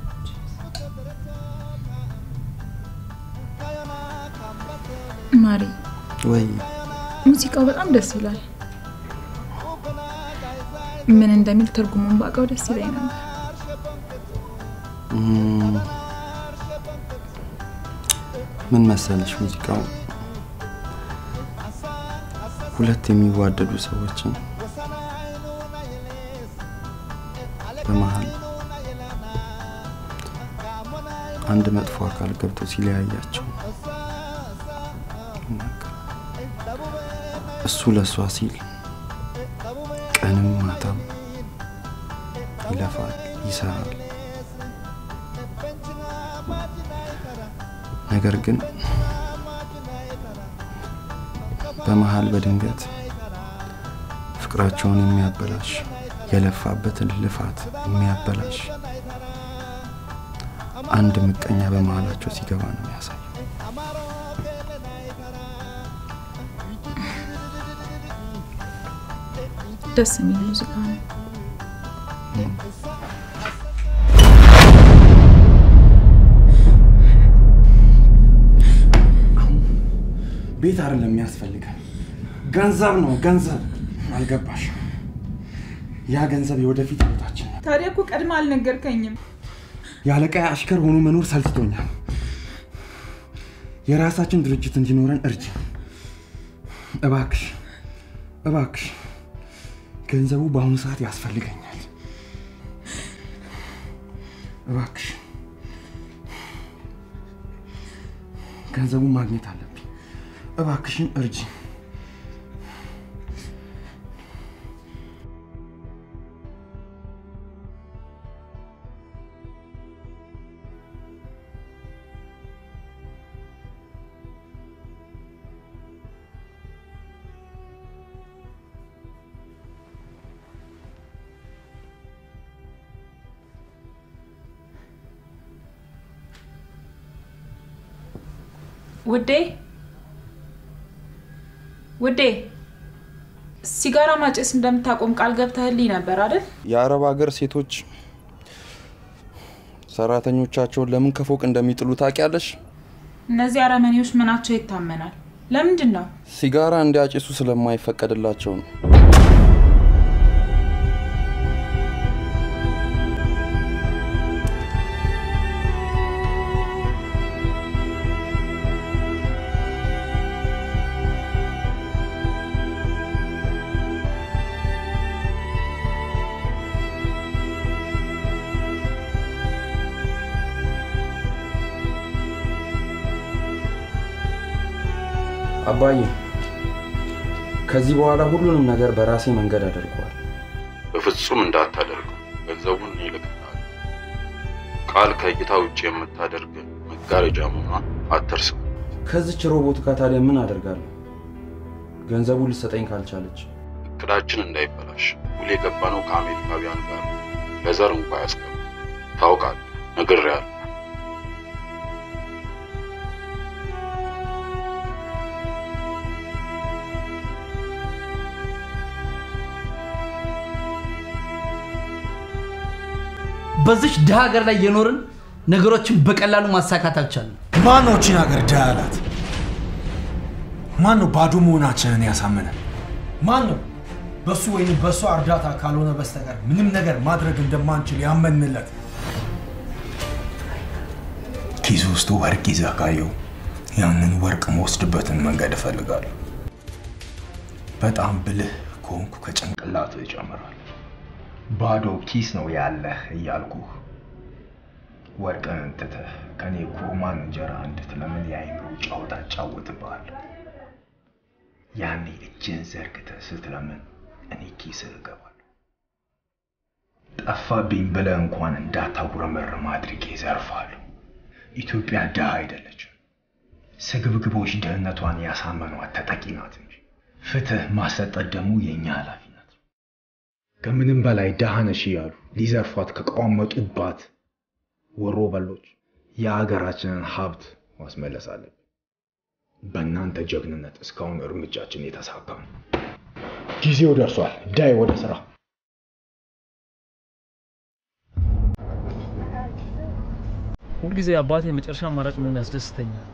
ማሪ
ወይ
ሙዚቃው በጣም ደስ ይላል። ምን እንደሚል ትርጉሙን ባውቀው ደስ ይለኝ ነበር።
ምን መሰለሽ ሙዚቃው ሁለት የሚዋደዱ ሰዎችን በመሃል አንድ መጥፎ አካል ገብቶ ሲለያያቸው እሱ ለሷ ሲል ቀንም ማታም ይለፋል ይሰራል። ነገር ግን በመሃል በድንገት ፍቅራቸውን የሚያበላሽ የለፋበትን ልፋት የሚያበላሽ አንድ ምቀኛ በመሃላቸው ሲገባ ነው የሚያሳየው።
ደስ የሚል ሙዚቃ ነው።
ቤት አይደለም የሚያስፈልገን ገንዘብ ነው። ገንዘብ አልገባሽ? ያ ገንዘብ የወደፊት ህይወታችን ነው።
ታዲያ እኮ ቀድማ አልነገርከኝም።
ያለቃይ አሽከር ሆኖ መኖር ሰልችቶኛል። የራሳችን ድርጅት እንዲኖረን እርጅ። እባክሽ እባክሽ፣ ገንዘቡ በአሁኑ ሰዓት ያስፈልገኛል። እባክሽ ገንዘቡን ማግኘት አለብኝ። እባክሽን እርጅ።
ውዴ ሲጋራ ማጨስ እንደምታቆም ቃል ገብተህልኝ ነበር አይደል?
የአረብ ሀገር ሴቶች ሰራተኞቻቸውን ለምን ከፎቅ እንደሚጥሉ ታውቂያለሽ?
እነዚህ አረመኔዎች ምናቸው ይታመናል? ለምንድን ነው?
ሲጋራ እንዲያጨሱ ስለማይፈቀድላቸው ነው። አባዬ ከዚህ በኋላ ሁሉንም ነገር በራሴ መንገድ አደርገዋል።
በፍጹም እንዳታደርገው። ገንዘቡን ይልክታል። ቃል ከእይታ ውጭ የምታደርግ መጋረጃ መሆኗን አትርሳ።
ከዚች ሮቦት ጋር ታዲያ ምን አደርጋለሁ? ገንዘቡን ልትሰጠኝ ካልቻለች?
እቅዳችን እንዳይበላሽ ውል የገባነው ከአሜሪካውያን ጋር ለዘር እንኳን ያስገባ ታውቃለህ። ነግሬሃለሁ።
በዚህ ደሃ ሀገር ላይ የኖርን ነገሮችን በቀላሉ ማሳካት አልቻለም።
ማን ነው እቺን ሀገር ደሃ ያላት? ማን ነው ባዶ መሆናችንን ያሳመነ? ማን ነው በሱ ወይም በሷ እርዳታ ካልሆነ በስተቀር ምንም ነገር ማድረግ እንደማንችል ያመንለት? ኪስ ውስጥ ወርቅ ይዘህ ካየው ያንን ወርቅ መወስድበትን መንገድ እፈልጋለሁ። በጣም ብልህ ከሆንኩ ከጭንቅላቱ ይጨምራል። ባዶ ኪስ ነው ያለህ እያልኩህ ወርቅን ትተህ ከኔ ኩርማን እንጀራ እንድትለምን የአይምሮ ጨዋታ እጫወትብሃለሁ። ያኔ እጅን ዘርግተህ ስትለምን እኔ ኪስህ እገባለሁ። ጠፋብኝ ብለህ እንኳን እንዳታጉረመርም አድርጌ እዘርፍሃለሁ። ኢትዮጵያ ድሃ አይደለችም። ስግብግቦች ድህነቷን ያሳመኗት ተጠቂ ናት እንጂ ፍትህ ማሰጠት ደግሞ የኛ ኃላፊነት ነው። ከምንም በላይ ደሃ ነሽ እያሉ ሊዘርፏት ከቋመጡባት ወሮ በሎች የሀገራችንን ሀብት ማስመለስ አለብን። በእናንተ ጀግንነት እስካሁን እርምጃችን የተሳካ ነው። ጊዜው ደርሷል። ዳይ ወደ ስራ።
ሁልጊዜ አባቴ የመጨረሻ አማራጭ ምን ያስደስተኛል?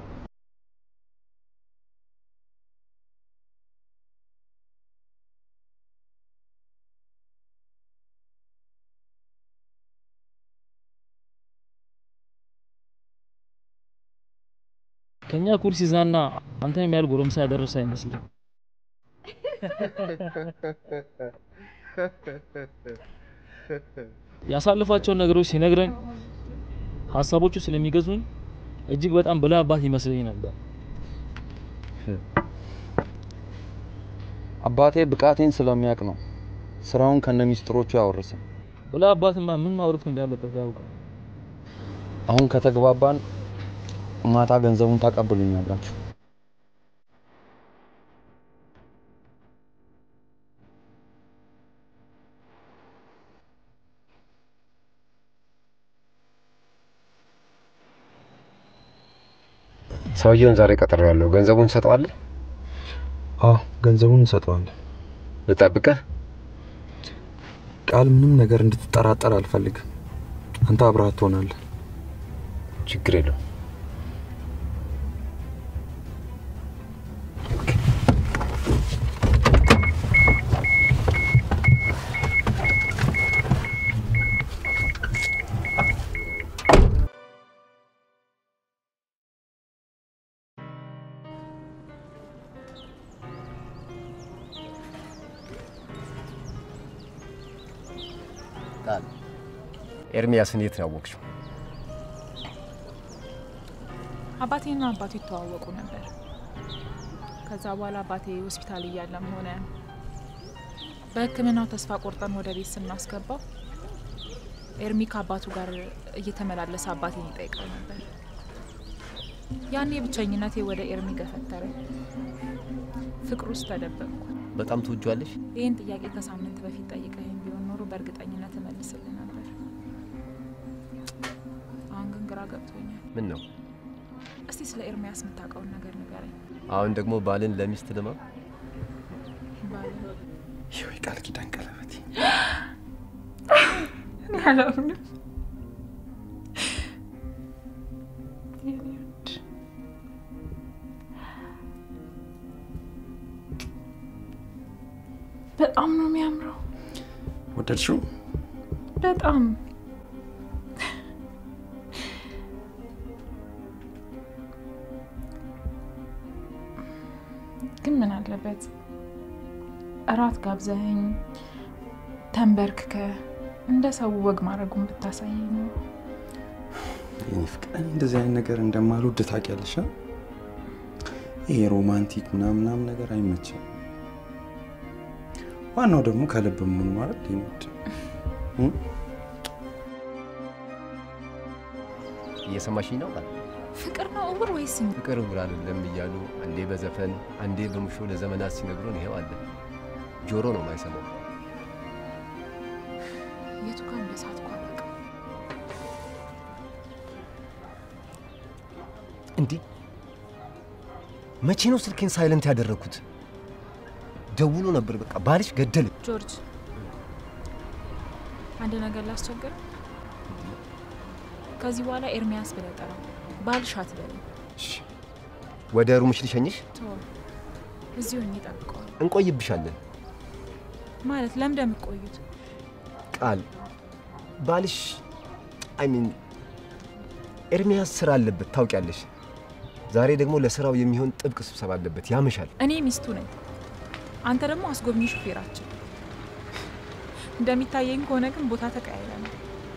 ከኛ ኩርሲ ዛና አንተን የሚያል ጎረምሳ ያደረሰ አይመስልም። ያሳልፋቸውን ነገሮች ሲነግረኝ ሐሳቦቹ ስለሚገዙኝ እጅግ በጣም ብልህ አባት ይመስለኝ ነበር።
አባቴ ብቃቴን ስለሚያውቅ ነው ስራውን ከነሚስጥሮቹ ያወረሰኝ።
ብልህ አባትማ ምን ማውራት እንዳለበት ያውቃል።
አሁን ከተግባባን ማታ ገንዘቡን ታቀብሉኛላችሁ።
ሰውየውን ዛሬ ቀጥሬያለሁ። ገንዘቡን ሰጠዋለህ?
አዎ ገንዘቡን ሰጠዋለሁ።
ልጠብቅህ?
ቃል ምንም ነገር እንድትጠራጠር አልፈልግም። አንተ አብረህ ትሆናለህ።
ችግር የለውም። ኤርሚያስን የት ነው ያወቅሽው?
አባቴና አባቴ ተዋወቁ ነበር። ከዛ በኋላ አባቴ ሆስፒታል እያለም ሆነ በሕክምናው ተስፋ ቆርጠን ወደ ቤት ስናስገባው ኤርሚ ከአባቱ ጋር እየተመላለሰ አባቴን ይጠይቀው ነበር። ያኔ ብቸኝነቴ ወደ ኤርሚ ገፈተረኝ። ፍቅር ውስጥ ተደበቅኩ።
በጣም ትወጂዋለሽ?
ይህን ጥያቄ ከሳምንት በፊት ጠይቀኝ ቢሆን ኖሮ በእርግጠኝነት እመልስልህ ነበር። አሁን ግን ግራ ገብቶኛል።
ምን ነው?
እስቲ ስለ ኤርሚያስ የምታውቀውን ነገር ንገረኝ።
አሁን ደግሞ ባልን ለሚስት ልማ?
ባልን?
ይኸው ቃል ኪዳን ቀለበቴ።
አላምንም። በጣም ነው የሚያምረው።
ወደድሽው?
በጣም ግን ምን አለበት እራት ጋብዘኸኝ ተንበርክከ እንደ ሰው ወግ ማድረጉን ብታሳየኝ ነው።
የኔ ፍቅር እንደዚህ አይነት ነገር እንደማልወድ ታውቂያለሽ። ይሄ ሮማንቲክ ምናምን ነገር አይመችም። ዋናው ደግሞ ከልብ ምን ማለት ይመድ
እየሰማሽኝ ነው?
ፍቅር ነው እውር ወይስ
ፍቅር እውር አይደለም እያሉ አንዴ በዘፈን አንዴ በሙሾ ለዘመናት ሲነግሩን ይሄው አለ። ጆሮ ነው የማይሰማው።
የቱ ጋር እንደሳትኩ አላውቅም።
እንዴ መቼ ነው ስልኬን ሳይለንት ያደረኩት? ደውሎ ነበር። በቃ ባልሽ ገደለ።
ጆርጅ አንድ ነገር ላስቸግር። ከዚህ በኋላ ኤርሚያስ ብለህ ጠራው። ባልሽ አትበለኝ።
እሺ ወደ ሩምሽ ልሸኝሽ?
እዚሁ ሆኜ እጠብቀዋለሁ።
እንቆይብሻለን።
ማለት ለምን እንደምትቆዩት?
ቃል ባልሽ ኤርሚያስ ስራ አለበት ታውቂያለሽ። ዛሬ ደግሞ ለስራው የሚሆን ጥብቅ ስብሰባ አለበት። ያመሻል።
እኔ ሚስቱ ነኝ። አንተ ደግሞ አስጎብኚ ሹፌራችን። እንደሚታየኝ ከሆነ ግን ቦታ ተቀያይረናል።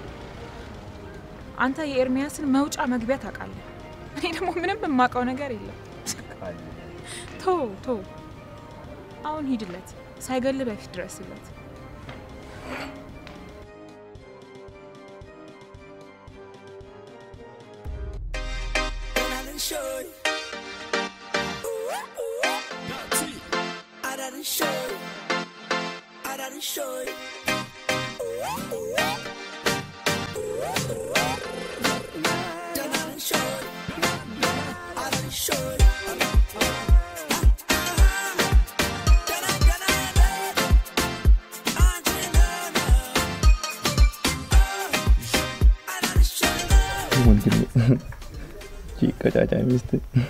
አንተ የኤርሚያስን መውጫ መግቢያ ታውቃለህ። እኔ ደግሞ ምንም የማውቀው ነገር የለም። ቶ አሁን ሂድለት፣ ሳይገል በፊት ድረስለት።
ቀጫጫ ሚስት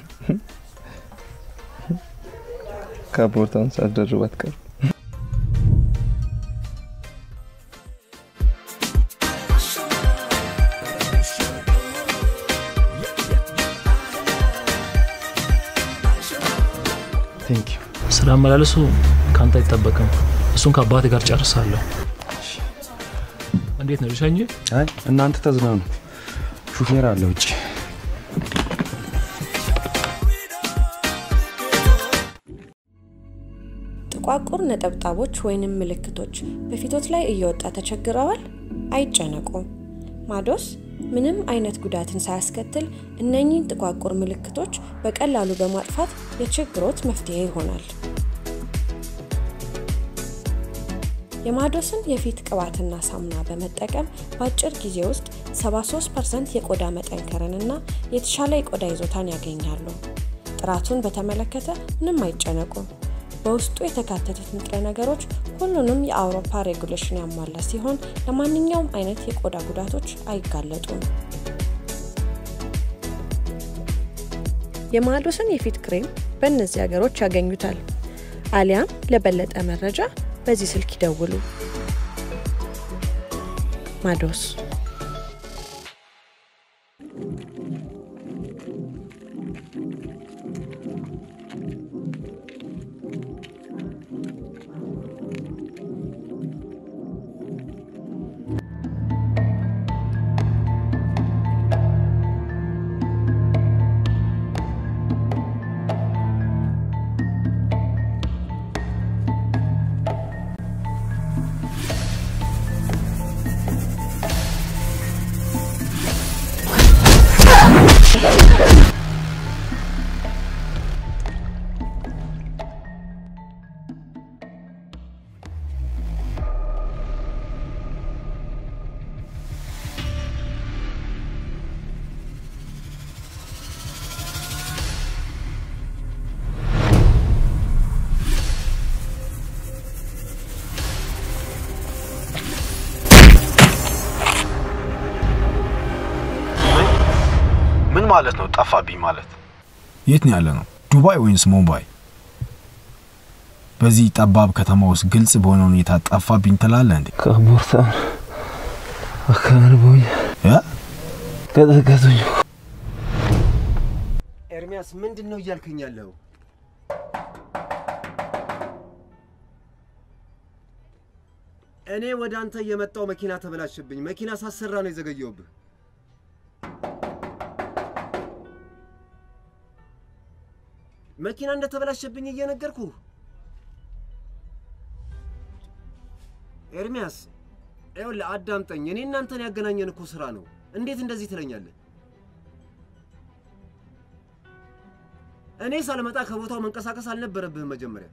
ካፖርታውን ሳትደርባት ቀር
ቴንክ ዩ ስራ መላለሱ ካንተ አይጠበቅም እሱን ከአባቴ ጋር ጨርሳለሁ እንዴት ነው ልሻኝ
አይ እናንተ ተዝናኑ ሹፌር አለ ውጪ
ጥቋቁር ነጠብጣቦች ወይንም ምልክቶች በፊቶት ላይ እየወጣ ተቸግረዋል አይጨነቁ ማዶስ ምንም አይነት ጉዳትን ሳያስከትል እነኚህን ጥቋቁር ምልክቶች በቀላሉ በማጥፋት የችግሮት መፍትሄ ይሆናል የማዶስን የፊት ቅባትና ሳሙና በመጠቀም በአጭር ጊዜ ውስጥ 73% የቆዳ መጠንከርንና የተሻለ የቆዳ ይዞታን ያገኛሉ ጥራቱን በተመለከተ ምንም አይጨነቁ በውስጡ የተካተቱት ንጥረ ነገሮች ሁሉንም የአውሮፓ ሬጉሌሽን ያሟላ ሲሆን ለማንኛውም አይነት የቆዳ ጉዳቶች አይጋለጡም የማዶስን የፊት ክሬም በእነዚህ ሀገሮች ያገኙታል አሊያም ለበለጠ መረጃ በዚህ ስልክ ይደውሉ ማዶስ
ማለት ነው ጠፋብኝ ማለት የት ነው ያለነው ዱባይ ወይስ ሙምባይ በዚህ ጠባብ ከተማ ውስጥ ግልጽ በሆነ ሁኔታ ጠፋብኝ ትላለህ እንዴ
ከቦርሳ አካልቦኝ ከተከቱኝ
ኤርሚያስ ምንድነው እያልከኝ ያለው እኔ ወደ አንተ የመጣው መኪና ተበላሽብኝ መኪና ሳሰራ ነው የዘገየውብህ መኪና እንደተበላሸብኝ እየነገርኩ ኤርሚያስ ይኸውልህ አዳምጠኝ እኔ እናንተን ያገናኘን እኮ ስራ ነው እንዴት እንደዚህ ትለኛለህ እኔ ሳልመጣ ከቦታው መንቀሳቀስ አልነበረብህም መጀመሪያ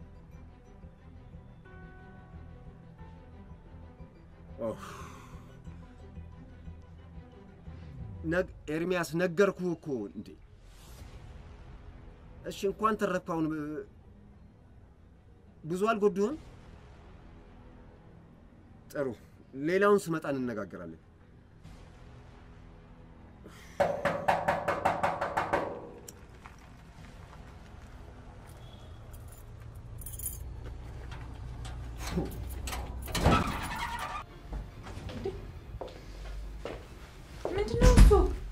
ኤርሚያስ ነገርኩህ እኮ እንዴ እሺ እንኳን ተረፋውን ብዙ አልጎድሁም ጥሩ ሌላውን ስመጣ እንነጋገራለን
ምንድነው እሱ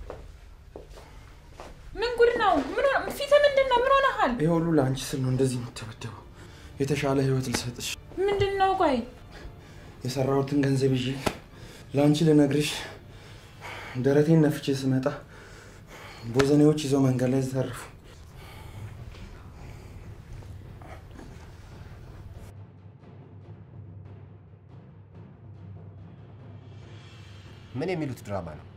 ምን ጉድ ነው ምን ፊት ምንድነው ምን ሆነሃል
ይሄ ሁሉ ላንቺ ስል ነው እንደዚህ የምትወደው የተሻለ ህይወት ልሰጥሽ
ምንድነው ቆይ
የሰራሁትን ገንዘብ ይዤ ላንቺ ልነግርሽ ደረቴን ነፍቼ ስመጣ ቦዘኔዎች ይዘው መንገድ ላይ ተርፉ
ምን የሚሉት ድራማ ነው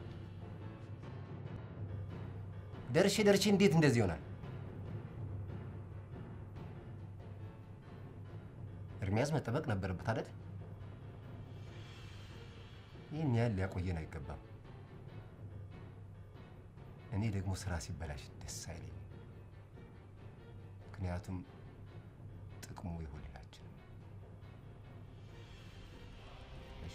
ደርሼ እንዴት እንደዚህ ይሆናል ኤርሚያስ መጠበቅ ነበረበት አይደል? ይህን ያህል ሊያቆየን አይገባም። እኔ ደግሞ ስራ ሲበላሽ ደስ አይለኝም። ምክንያቱም ጥቅሙ የሁላችን። እሺ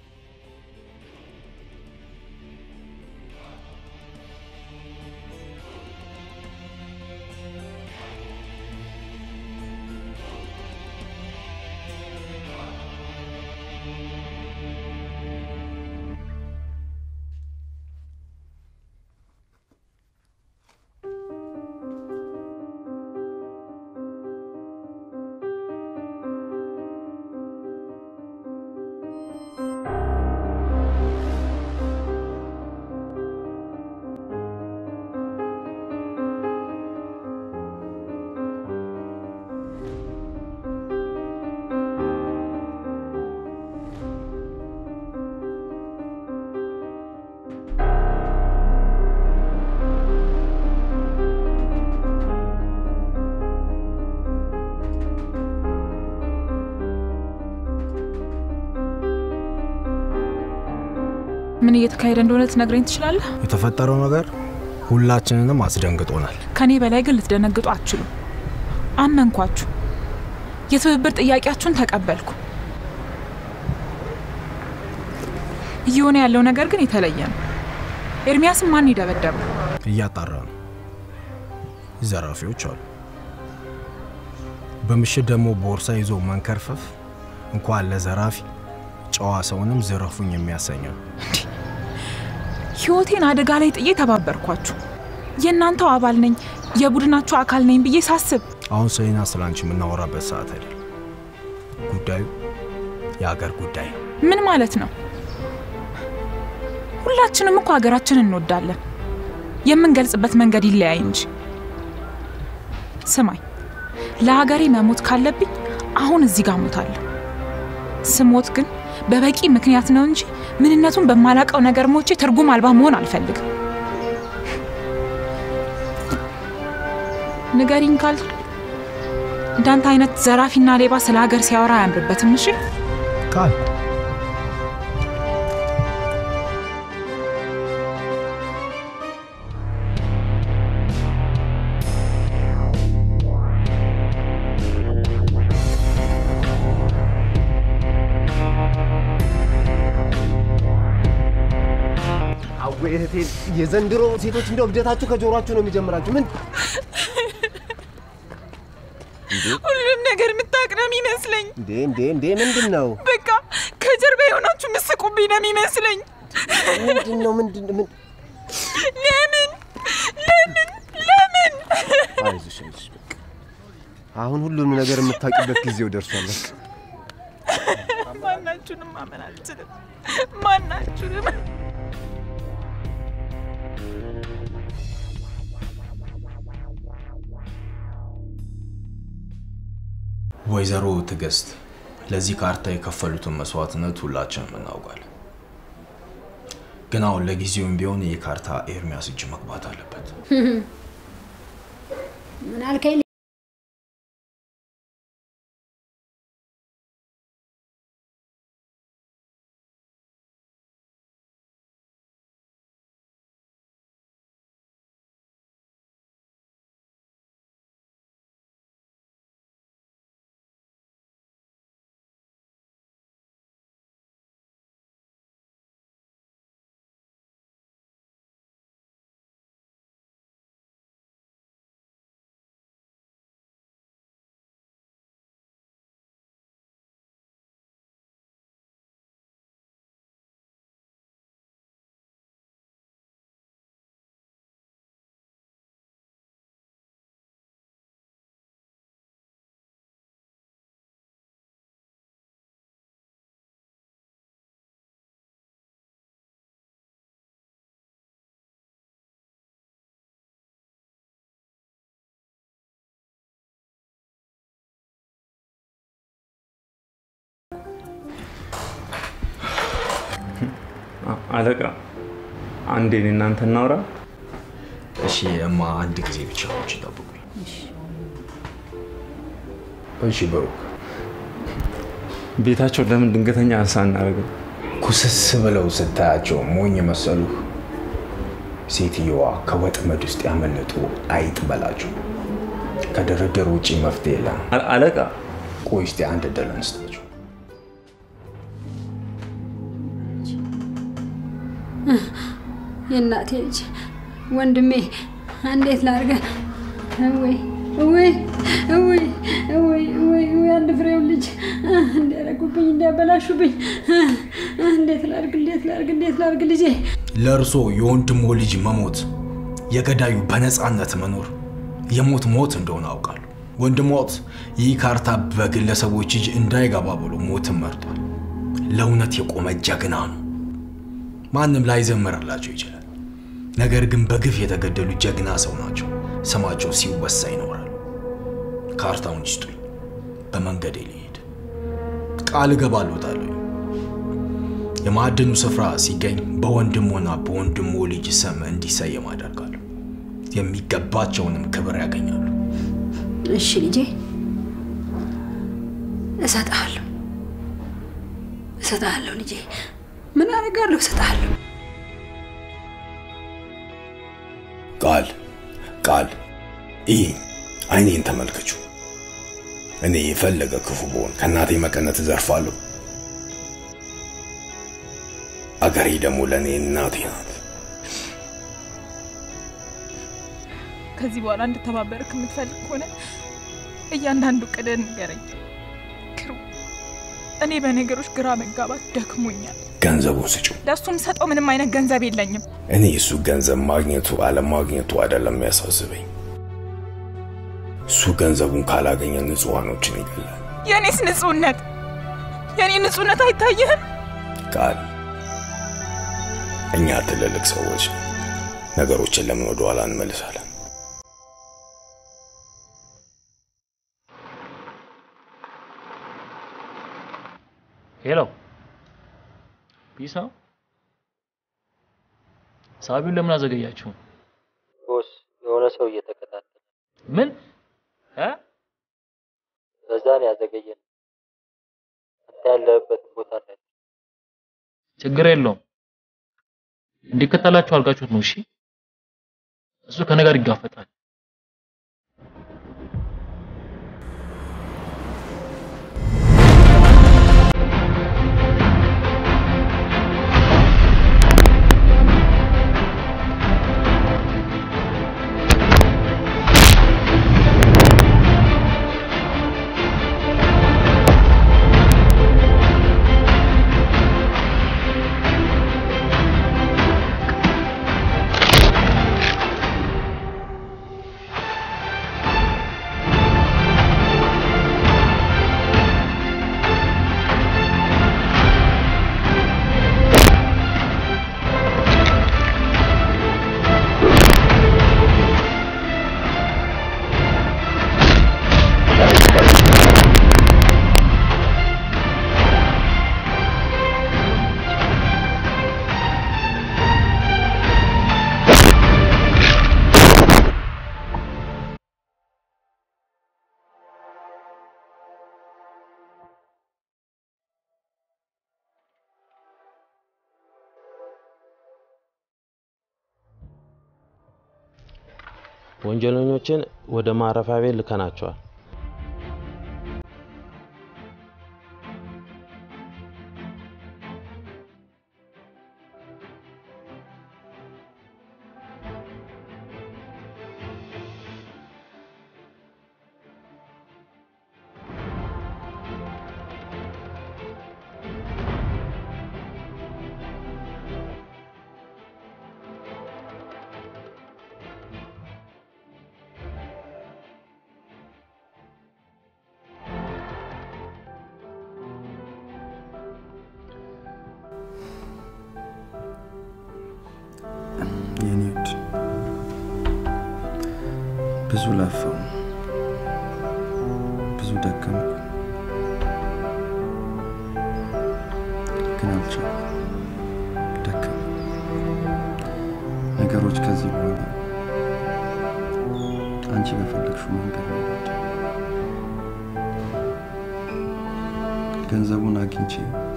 ምን እየተካሄደ እንደሆነ ትነግረኝ ትችላለህ?
የተፈጠረው ነገር ሁላችንንም አስደንግጦናል።
ከኔ በላይ ግን ልትደነግጡ አትችሉ። አመንኳችሁ። የትብብር ጥያቄያችሁን ተቀበልኩ። እየሆነ ያለው ነገር ግን የተለየ ነው። ኤርሚያስን ማን ይደበደበው?
እያጣራ ነው። ዘራፊዎች አሉ። በምሽት ደግሞ ቦርሳ ይዞ መንከርፈፍ እንኳን ለዘራፊ ጨዋ ሰውንም ዘረፉኝ የሚያሰኘው።
ህይወቴን አደጋ ላይ ጥዬ ተባበርኳችሁ። የእናንተው አባል ነኝ፣ የቡድናችሁ አካል ነኝ ብዬ ሳስብ
አሁን ሰይና ስላንቺ የምናወራበት ሰዓት አይደል። ጉዳዩ የሀገር ጉዳይ ነው።
ምን ማለት ነው? ሁላችንም እኮ ሀገራችንን እንወዳለን። የምንገልጽበት መንገድ ይለያይ እንጂ። ስማኝ፣ ለሀገሬ መሞት ካለብኝ አሁን እዚህ ጋር ሞታለሁ። ስሞት ግን በበቂ ምክንያት ነው እንጂ ምንነቱን በማላቀው ነገር ሞቼ ትርጉም አልባ መሆን አልፈልግም። ንገሪኝ ካል እንዳንተ አይነት ዘራፊና ሌባ ስለ ሀገር ሲያወራ አያምርበትም። እሺ
ካል
የዘንድሮ ሴቶች እንደው እብደታችሁ ከጆሮአችሁ ነው የሚጀምራችሁ። ምን
ሁሉም ነገር የምታውቅ ነው የሚመስለኝ።
እንዴ ምንድነው?
በቃ ከጀርባ የሆናችሁ ምስቁብኝ ነው የሚመስለኝ።
ምንድነው?
ለምን?
አይዞሽ በቃ አሁን ሁሉም ነገር የምታውቂበት ጊዜው ደርሷል።
ማናችሁንም ማመን አልችልም። ማናችሁንም
ወይዘሮ ትዕግስት ለዚህ ካርታ የከፈሉትን መስዋዕትነት ሁላችንም እናውቃለን። ግን አሁን ለጊዜውም ቢሆን ይህ ካርታ ኤርሚያስ እጅ መግባት አለበት።
ምን አልከኝ?
አለቃ አንዴ እናንተ እናውራ።
እሺ እማ አንድ ጊዜ ብቻ ነው ጠብቁኝ። እሺ ብሩክ
ቤታቸው ለምን ድንገተኛ አንሳና አረገ?
ኩስስ ብለው ስታያቸው ሞኝ መሰሉ። ሴትየዋ ከወጥመድ ውስጥ ያመለጡ አይጥ በላቸው። ከድርድር ውጪ መፍትሄ የለም።
አለቃ
ቆይ እስቲ አንድ እድል እንስጣቸው።
የእናቴ ልጅ ወንድሜ እንዴት ላርገ? ወይ አንድ ፍሬው ልጅ እንዲያረጉብኝ እንዲያበላሹብኝ እንዴት ላርግ ልጄ?
ለእርሶ የወንድሞ ልጅ መሞት የገዳዩ በነፃነት መኖር የሞት ሞት እንደሆነ አውቃለሁ። ወንድሞት ይህ ካርታ በግለሰቦች እጅ እንዳይገባ ብሎ ሞትን መርጧል። ለእውነት የቆመ ጀግና ነው። ማንም ላይዘምርላቸው ይችላል። ነገር ግን በግፍ የተገደሉ ጀግና ሰው ናቸው። ስማቸው ሲወሳ ይኖራል። ካርታውን ይስጡኝ፣ በመንገዴ ልሄድ። ቃል እገባለሁ። የማዕድኑ ስፍራ ሲገኝ በወንድሞና በወንድሞ ልጅ ስም እንዲሰየም አደርጋለሁ። የሚገባቸውንም ክብር ያገኛሉ።
እሺ ልጄ፣ እሰጣለሁ ልጄ። ምን አደርጋለሁ? እሰጣለሁ።
ቃል ይህ አይኔን ተመልከቹ። እኔ የፈለገ ክፉ ብሆን ከእናቴ መቀነት ዘርፋለሁ። አገሬ ደግሞ ለእኔ እናቴ ናት።
ከዚህ በኋላ እንድተባበርክ የምትፈልግ ከሆነ እያንዳንዱ ቅድን ንገረኝ። እኔ በነገሮች ግራ መጋባት ደክሞኛል።
ገንዘቡን ስጪው።
ለሱም ሰጠው ምንም አይነት ገንዘብ የለኝም።
እኔ እሱ ገንዘብ ማግኘቱ አለማግኘቱ አይደለም ያሳስበኝ። እሱ ገንዘቡን ካላገኘ ንጹሃኖችን ይገላል።
የኔስ ንጹህነት? የኔ ንጹህነት አይታየህም?
ቃል እኛ ትልልቅ ሰዎች ነገሮችን ለምን ወደ ኋላ እንመልሳለን?
ሄሎ ፒስ ነው። ሳቢውን ለምን አዘገያችሁ?
ቦስ የሆነ ሰው እየተከታተለ።
ምን
በዛን ያዘገየን። አንተ ያለበት ቦታ ላይ
ችግር የለውም። እንዲከተላችሁ አልጋችሁት ነው። እሺ እሱ ከነገር ይጋፈጣል።
ወንጀለኞችን ወደ ማረፊያ ቤት ልከናቸዋል።
ብዙ ለፋው፣ ብዙ ደከምኩ፣ ግን አልቻልኩም። ደከም ነገሮች ከዚህ በኋላ አንቺ በፈለግሽው መንገድ ነው። ገንዘቡን አግኝቼ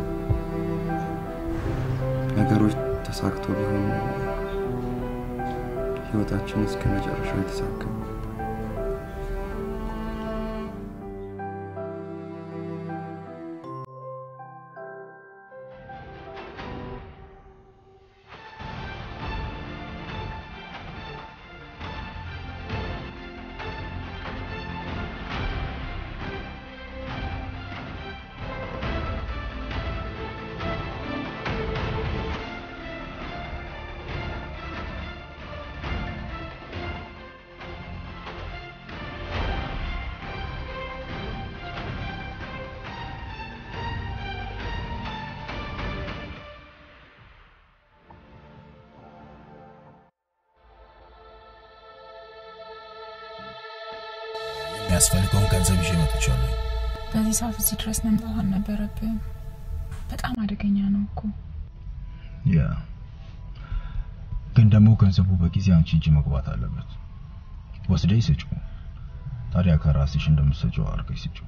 ነገሮች ተሳክቶ ቢሆን ህይወታችን እስከ መጨረሻው የተሳካ
የሚያስፈልገውን ገንዘብ ይዤ መጥቻለሁ።
በዚህ ሰዓት እዚህ ድረስ መምጣት አልነበረብህም። በጣም አደገኛ ነው እኮ።
ያ ግን ደግሞ ገንዘቡ በጊዜ አንቺ እጅ መግባት አለበት። ወስደሽ ስጪው። ታዲያ ከራስሽ እንደምትሰጪው አድርገሽ ስጪው።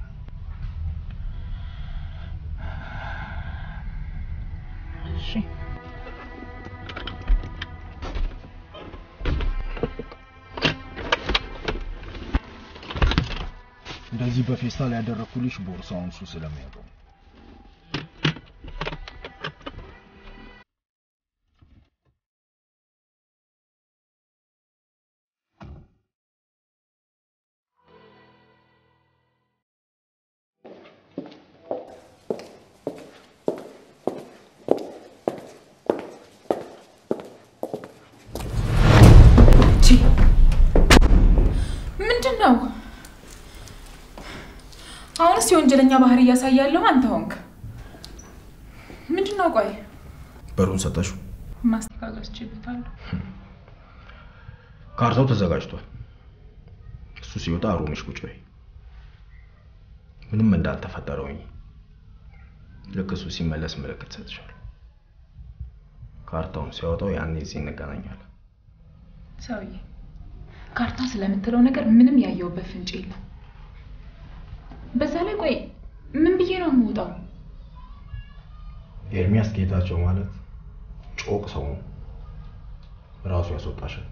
እሺ
እንደዚህ በፌስታል ያደረኩልሽ ቦርሳውን እሱ ስለሚያውቀው
ምንድነው? አሁንስ የወንጀለኛ ባህሪ ያሳያለሁ አንተ ሆንክ። ምንድነው? ቆይ
በሩን ሰጣሽው?
ማስተካከል ይችላልታለሁ።
ካርታው ተዘጋጅቷል። እሱ ሲወጣ ሩምሽ ቁጭ በይ። ምንም እንዳልተፈጠረውኝ ልክ እሱ ሲመለስ ምልክት ሰጥሻለሁ። ካርታውን ሲያወጣው ያኔ እዚህ እንገናኛለን።
ሰውዬ ካርታ ስለምትለው ነገር ምንም ያየውበት ፍንጭ የለም። በዛ ላይ ቆይ ምን ብዬ ነው የምወጣው?
ኤርሚያስ ጌታቸው ማለት ጮቅ ሰው ነው። ራሱ ያስወጣሻል።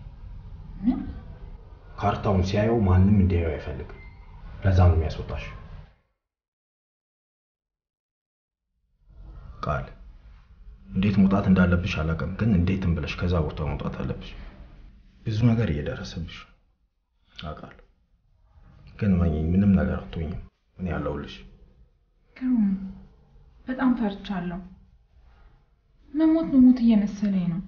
ካርታውን ሲያየው ማንም እንዲያየው አይፈልግም። ለዛ ነው የሚያስወጣሽ። ቃል እንዴት መውጣት እንዳለብሽ አላውቅም፣ ግን እንዴትም ብለሽ ከዛ ቦታ መውጣት አለብሽ። ብዙ ነገር እየደረሰብሽ አውቃለሁ፣ ግን ምንም ነገር አትሆኝም። እኔ ያለሁልሽ።
ግሩም፣ በጣም ፈርቻለሁ። መሞት እየመሰለኝ ነው።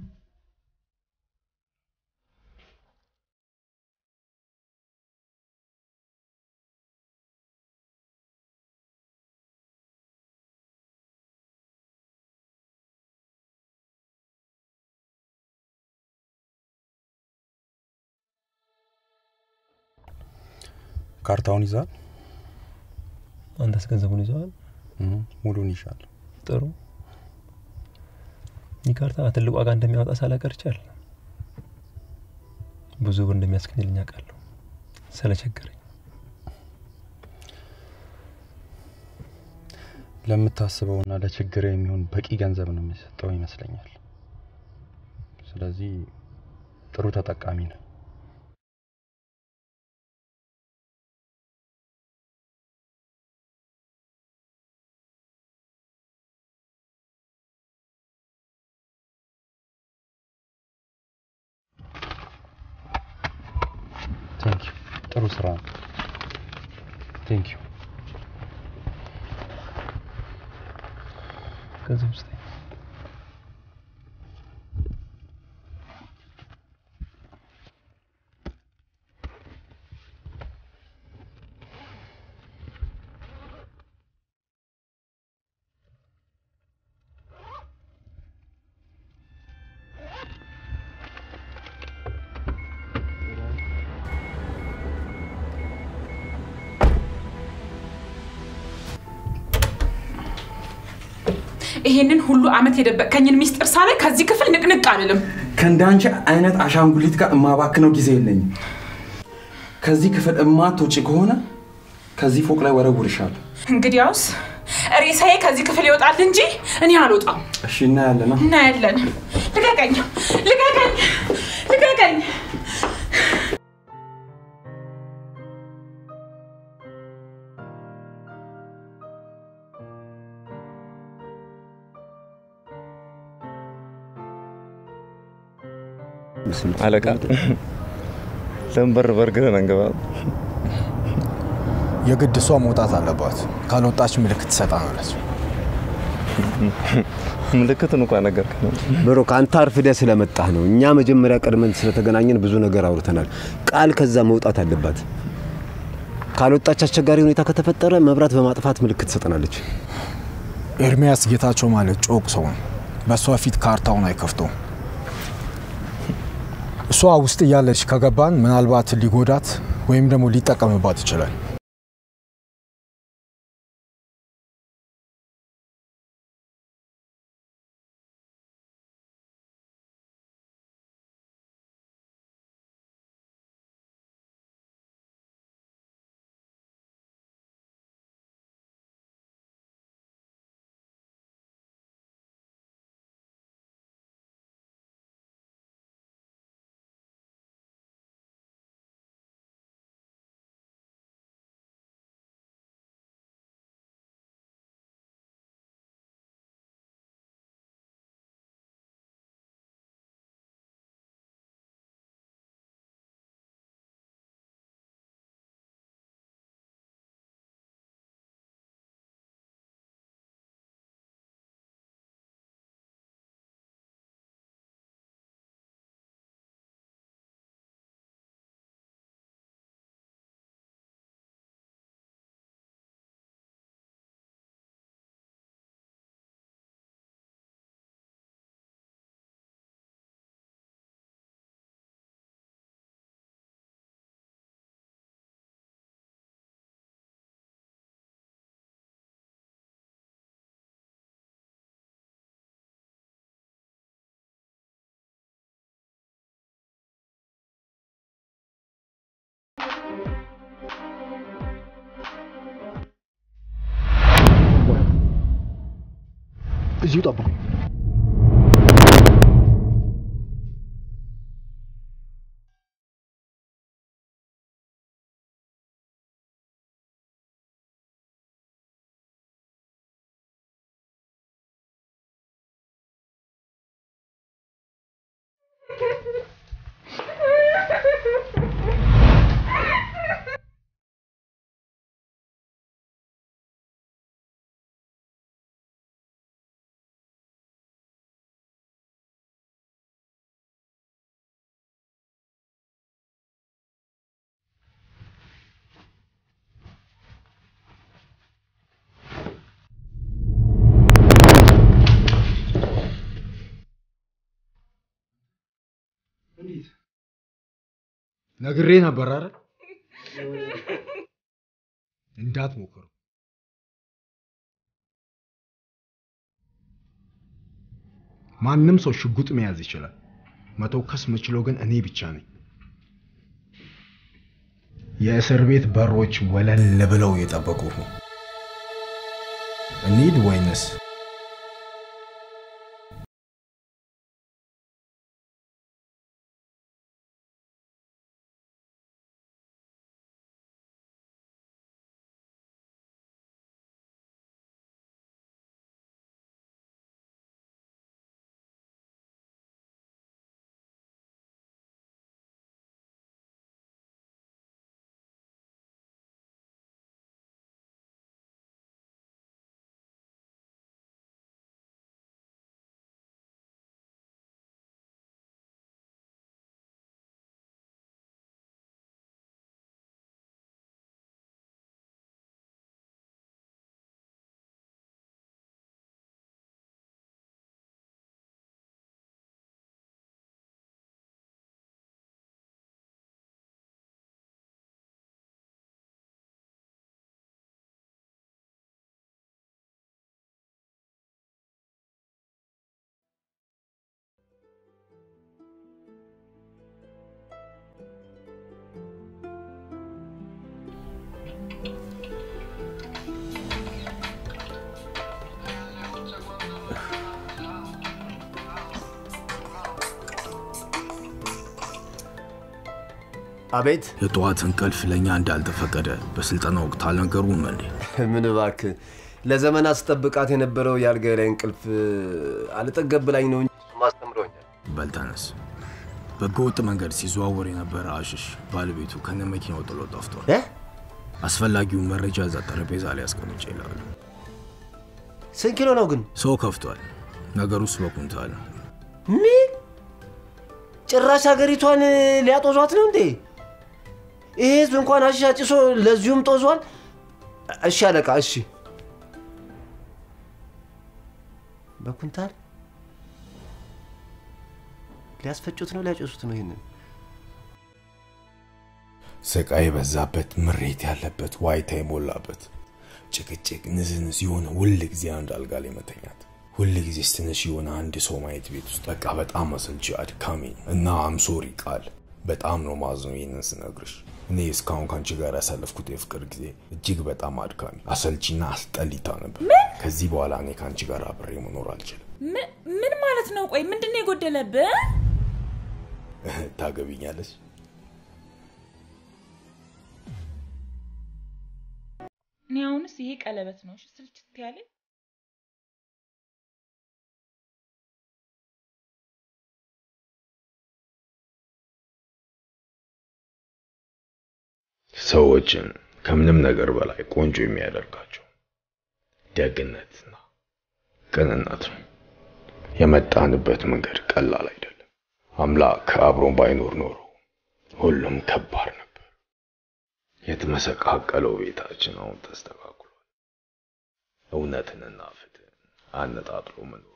ካርታውን ይዛል?
አንተስ ገንዘቡን ይዘዋል?
ሙሉን ይሻል።
ጥሩ። ይካርታ ትልቅ ዋጋ እንደሚያወጣ ሳላቀርቻል። ብዙ ብር እንደሚያስከፍልኝ አውቃለሁ። ስለቸገረኝ
ለምታስበውና ለችግሬ የሚሆን በቂ ገንዘብ ነው የሚሰጠው ይመስለኛል። ስለዚህ ጥሩ ተጠቃሚ ነው። Thank you. ጥሩ ስራ ነው። Thank you.
ገንዘብ ስጠኝ።
ይሄንን ሁሉ አመት የደበቀኝን ሚስጥር ሳለ ከዚህ ክፍል ንቅንቅ አልልም።
ከእንዳንቺ አይነት አሻንጉሊት ጋር እማባክነው ጊዜ የለኝም። ከዚህ ክፍል እማትወጪ ከሆነ ከዚህ ፎቅ ላይ ወረውርሻለሁ።
እንግዲያውስ ሬሳዬ ከዚህ ክፍል ይወጣል እንጂ እኔ አልወጣም።
እሺ እናያለን።
እናያለን። ልቀቀኝ! ልቀቀኝ! ልቀቀኝ!
አለቃ ለምበር በርግረን አንገባ
የግድ እሷ መውጣት አለባት። ካልወጣች ምልክት ትሰጣናለች።
ምልክቱን እንኳን ነገር
ብሩክ አንተ አርፍደህ ስለመጣህ ነው። እኛ መጀመሪያ ቀድመን ስለተገናኘን ብዙ ነገር አውርተናል። ቃል ከዛ መውጣት አለባት። ካልወጣች አስቸጋሪ ሁኔታ ከተፈጠረ መብራት በማጥፋት ምልክት ትሰጠናለች።
ኤርሚያስ ጌታቸው ማለት ጮቅ ሰው ነው። በሷ ፊት ካርታውን አይከፍተው። እሷ ውስጥ ያለች ከገባን ምናልባት ሊጎዳት ወይም ደግሞ ሊጠቀምባት ይችላል።
እዚሁ ጠብቁ።
ነግሬ ነበር አይደል? እንዳትሞክሩ። ማንም ሰው ሽጉጥ መያዝ ይችላል። መተኮስ የምችለው ግን እኔ ብቻ ነኝ። የእስር ቤት በሮች ወለል ብለው እየጠበቁ ነው። እንሂድ ወይንስ
አቤት
የጧት እንቅልፍ ለኛ እንዳልተፈቀደ በስልጠና ወቅት አልነገሩም እንዴ?
ምን እባክህ ለዘመናት ስጠብቃት የነበረው ያልጋ ላይ እንቅልፍ አልጠገብላኝ ነው እንጂ ማስተምሮኛል።
በልተነስ በጎጥ መንገድ ሲዘዋወር የነበረ አሽሽ ባለቤቱ ከነመኪናው ጥሎ ጠፍቷል። አስፈላጊውን መረጃ እዛ ጠረጴዛ ላይ አስቀምጬ ይላል።
ስንት ኪሎ ነው ግን?
ሰው ከፍቷል። ነገሩስ በኩንታል ነው።
ምን ጭራሽ ሀገሪቷን ሊያጦዟት ነው እንዴ? ይሄ ህዝብ እንኳን አሽሽ አጭሶ ለዚሁም ጦዟል። እሺ አለቃ እሺ በኩንታል ሊያስፈጩት ነው ሊያጨሱት ነው ይሄንን
ስቃይ በዛበት ምሬት ያለበት ዋይታ የሞላበት ጭቅጭቅ ንዝንዝ የሆነ ሁሉ ጊዜ አንድ አልጋ ላይ መተኛት ሁሉ ጊዜ ስትነሽ የሆነ አንድ ሰው ማየት ቤት ውስጥ በቃ በጣም አሰልቺ አድካሚ እና አምሶሪ ቃል በጣም ነው ማዝነው ይሄንን ስነግርሽ እኔ እስካሁን ካንቺ ጋር ያሳለፍኩት የፍቅር ጊዜ እጅግ በጣም አድካሚ አሰልቺና አስጠሊታ ነበር ከዚህ በኋላ እኔ ካንቺ ጋር አብሬ መኖር አልችልም
ምን ማለት ነው ቆይ ምንድነው የጎደለብህ
ታገቢኛለሽ
እኔ አሁንስ ይሄ ቀለበት ነው ስልችት ያለ
ሰዎችን ከምንም ነገር በላይ ቆንጆ የሚያደርጋቸው ደግነትና ቅንነት ነው የመጣንበት መንገድ ቀላል አይደለም አምላክ አብሮን ባይኖር ኖሮ ሁሉም ከባድ ነበር የተመሰቃቀለው ቤታችን አሁን ተስተካክሏል እውነትንና ፍትህን አነጣጥሎ መኖር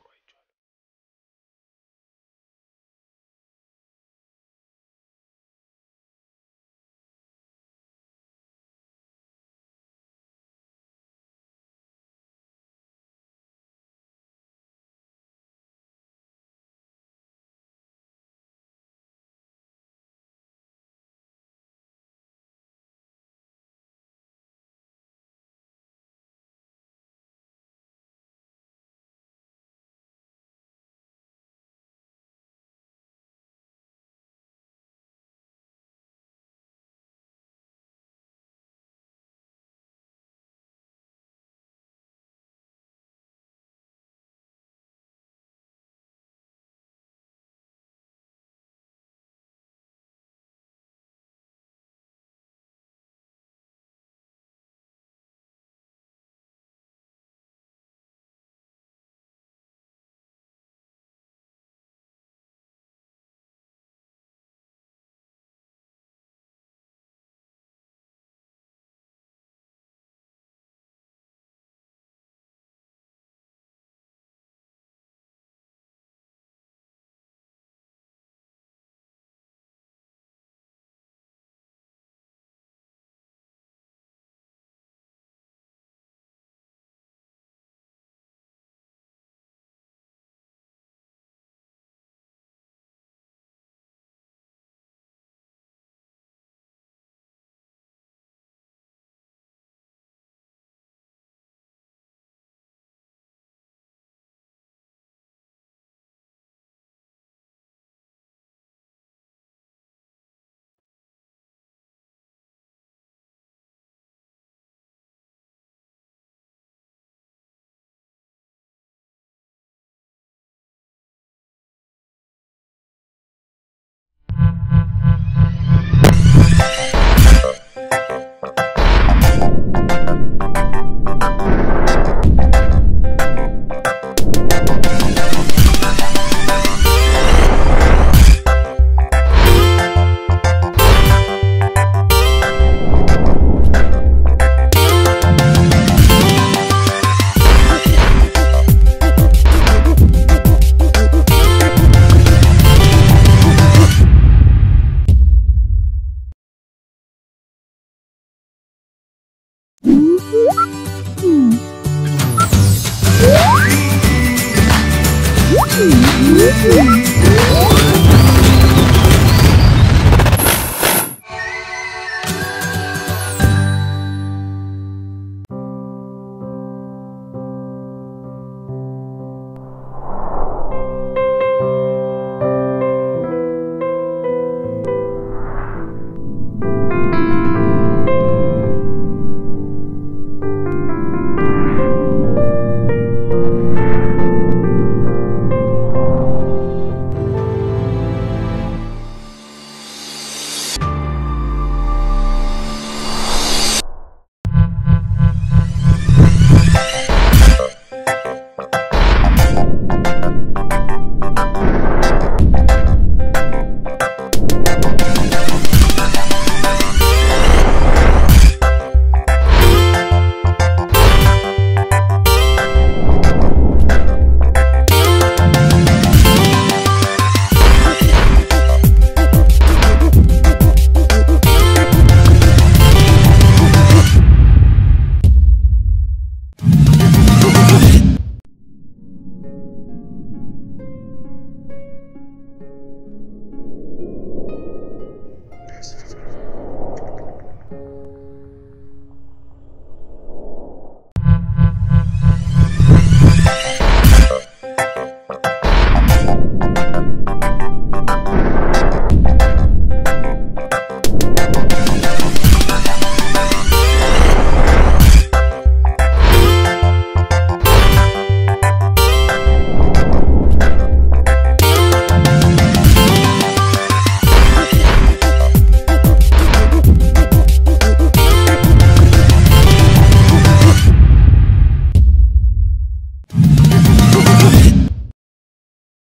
Mm-hmm.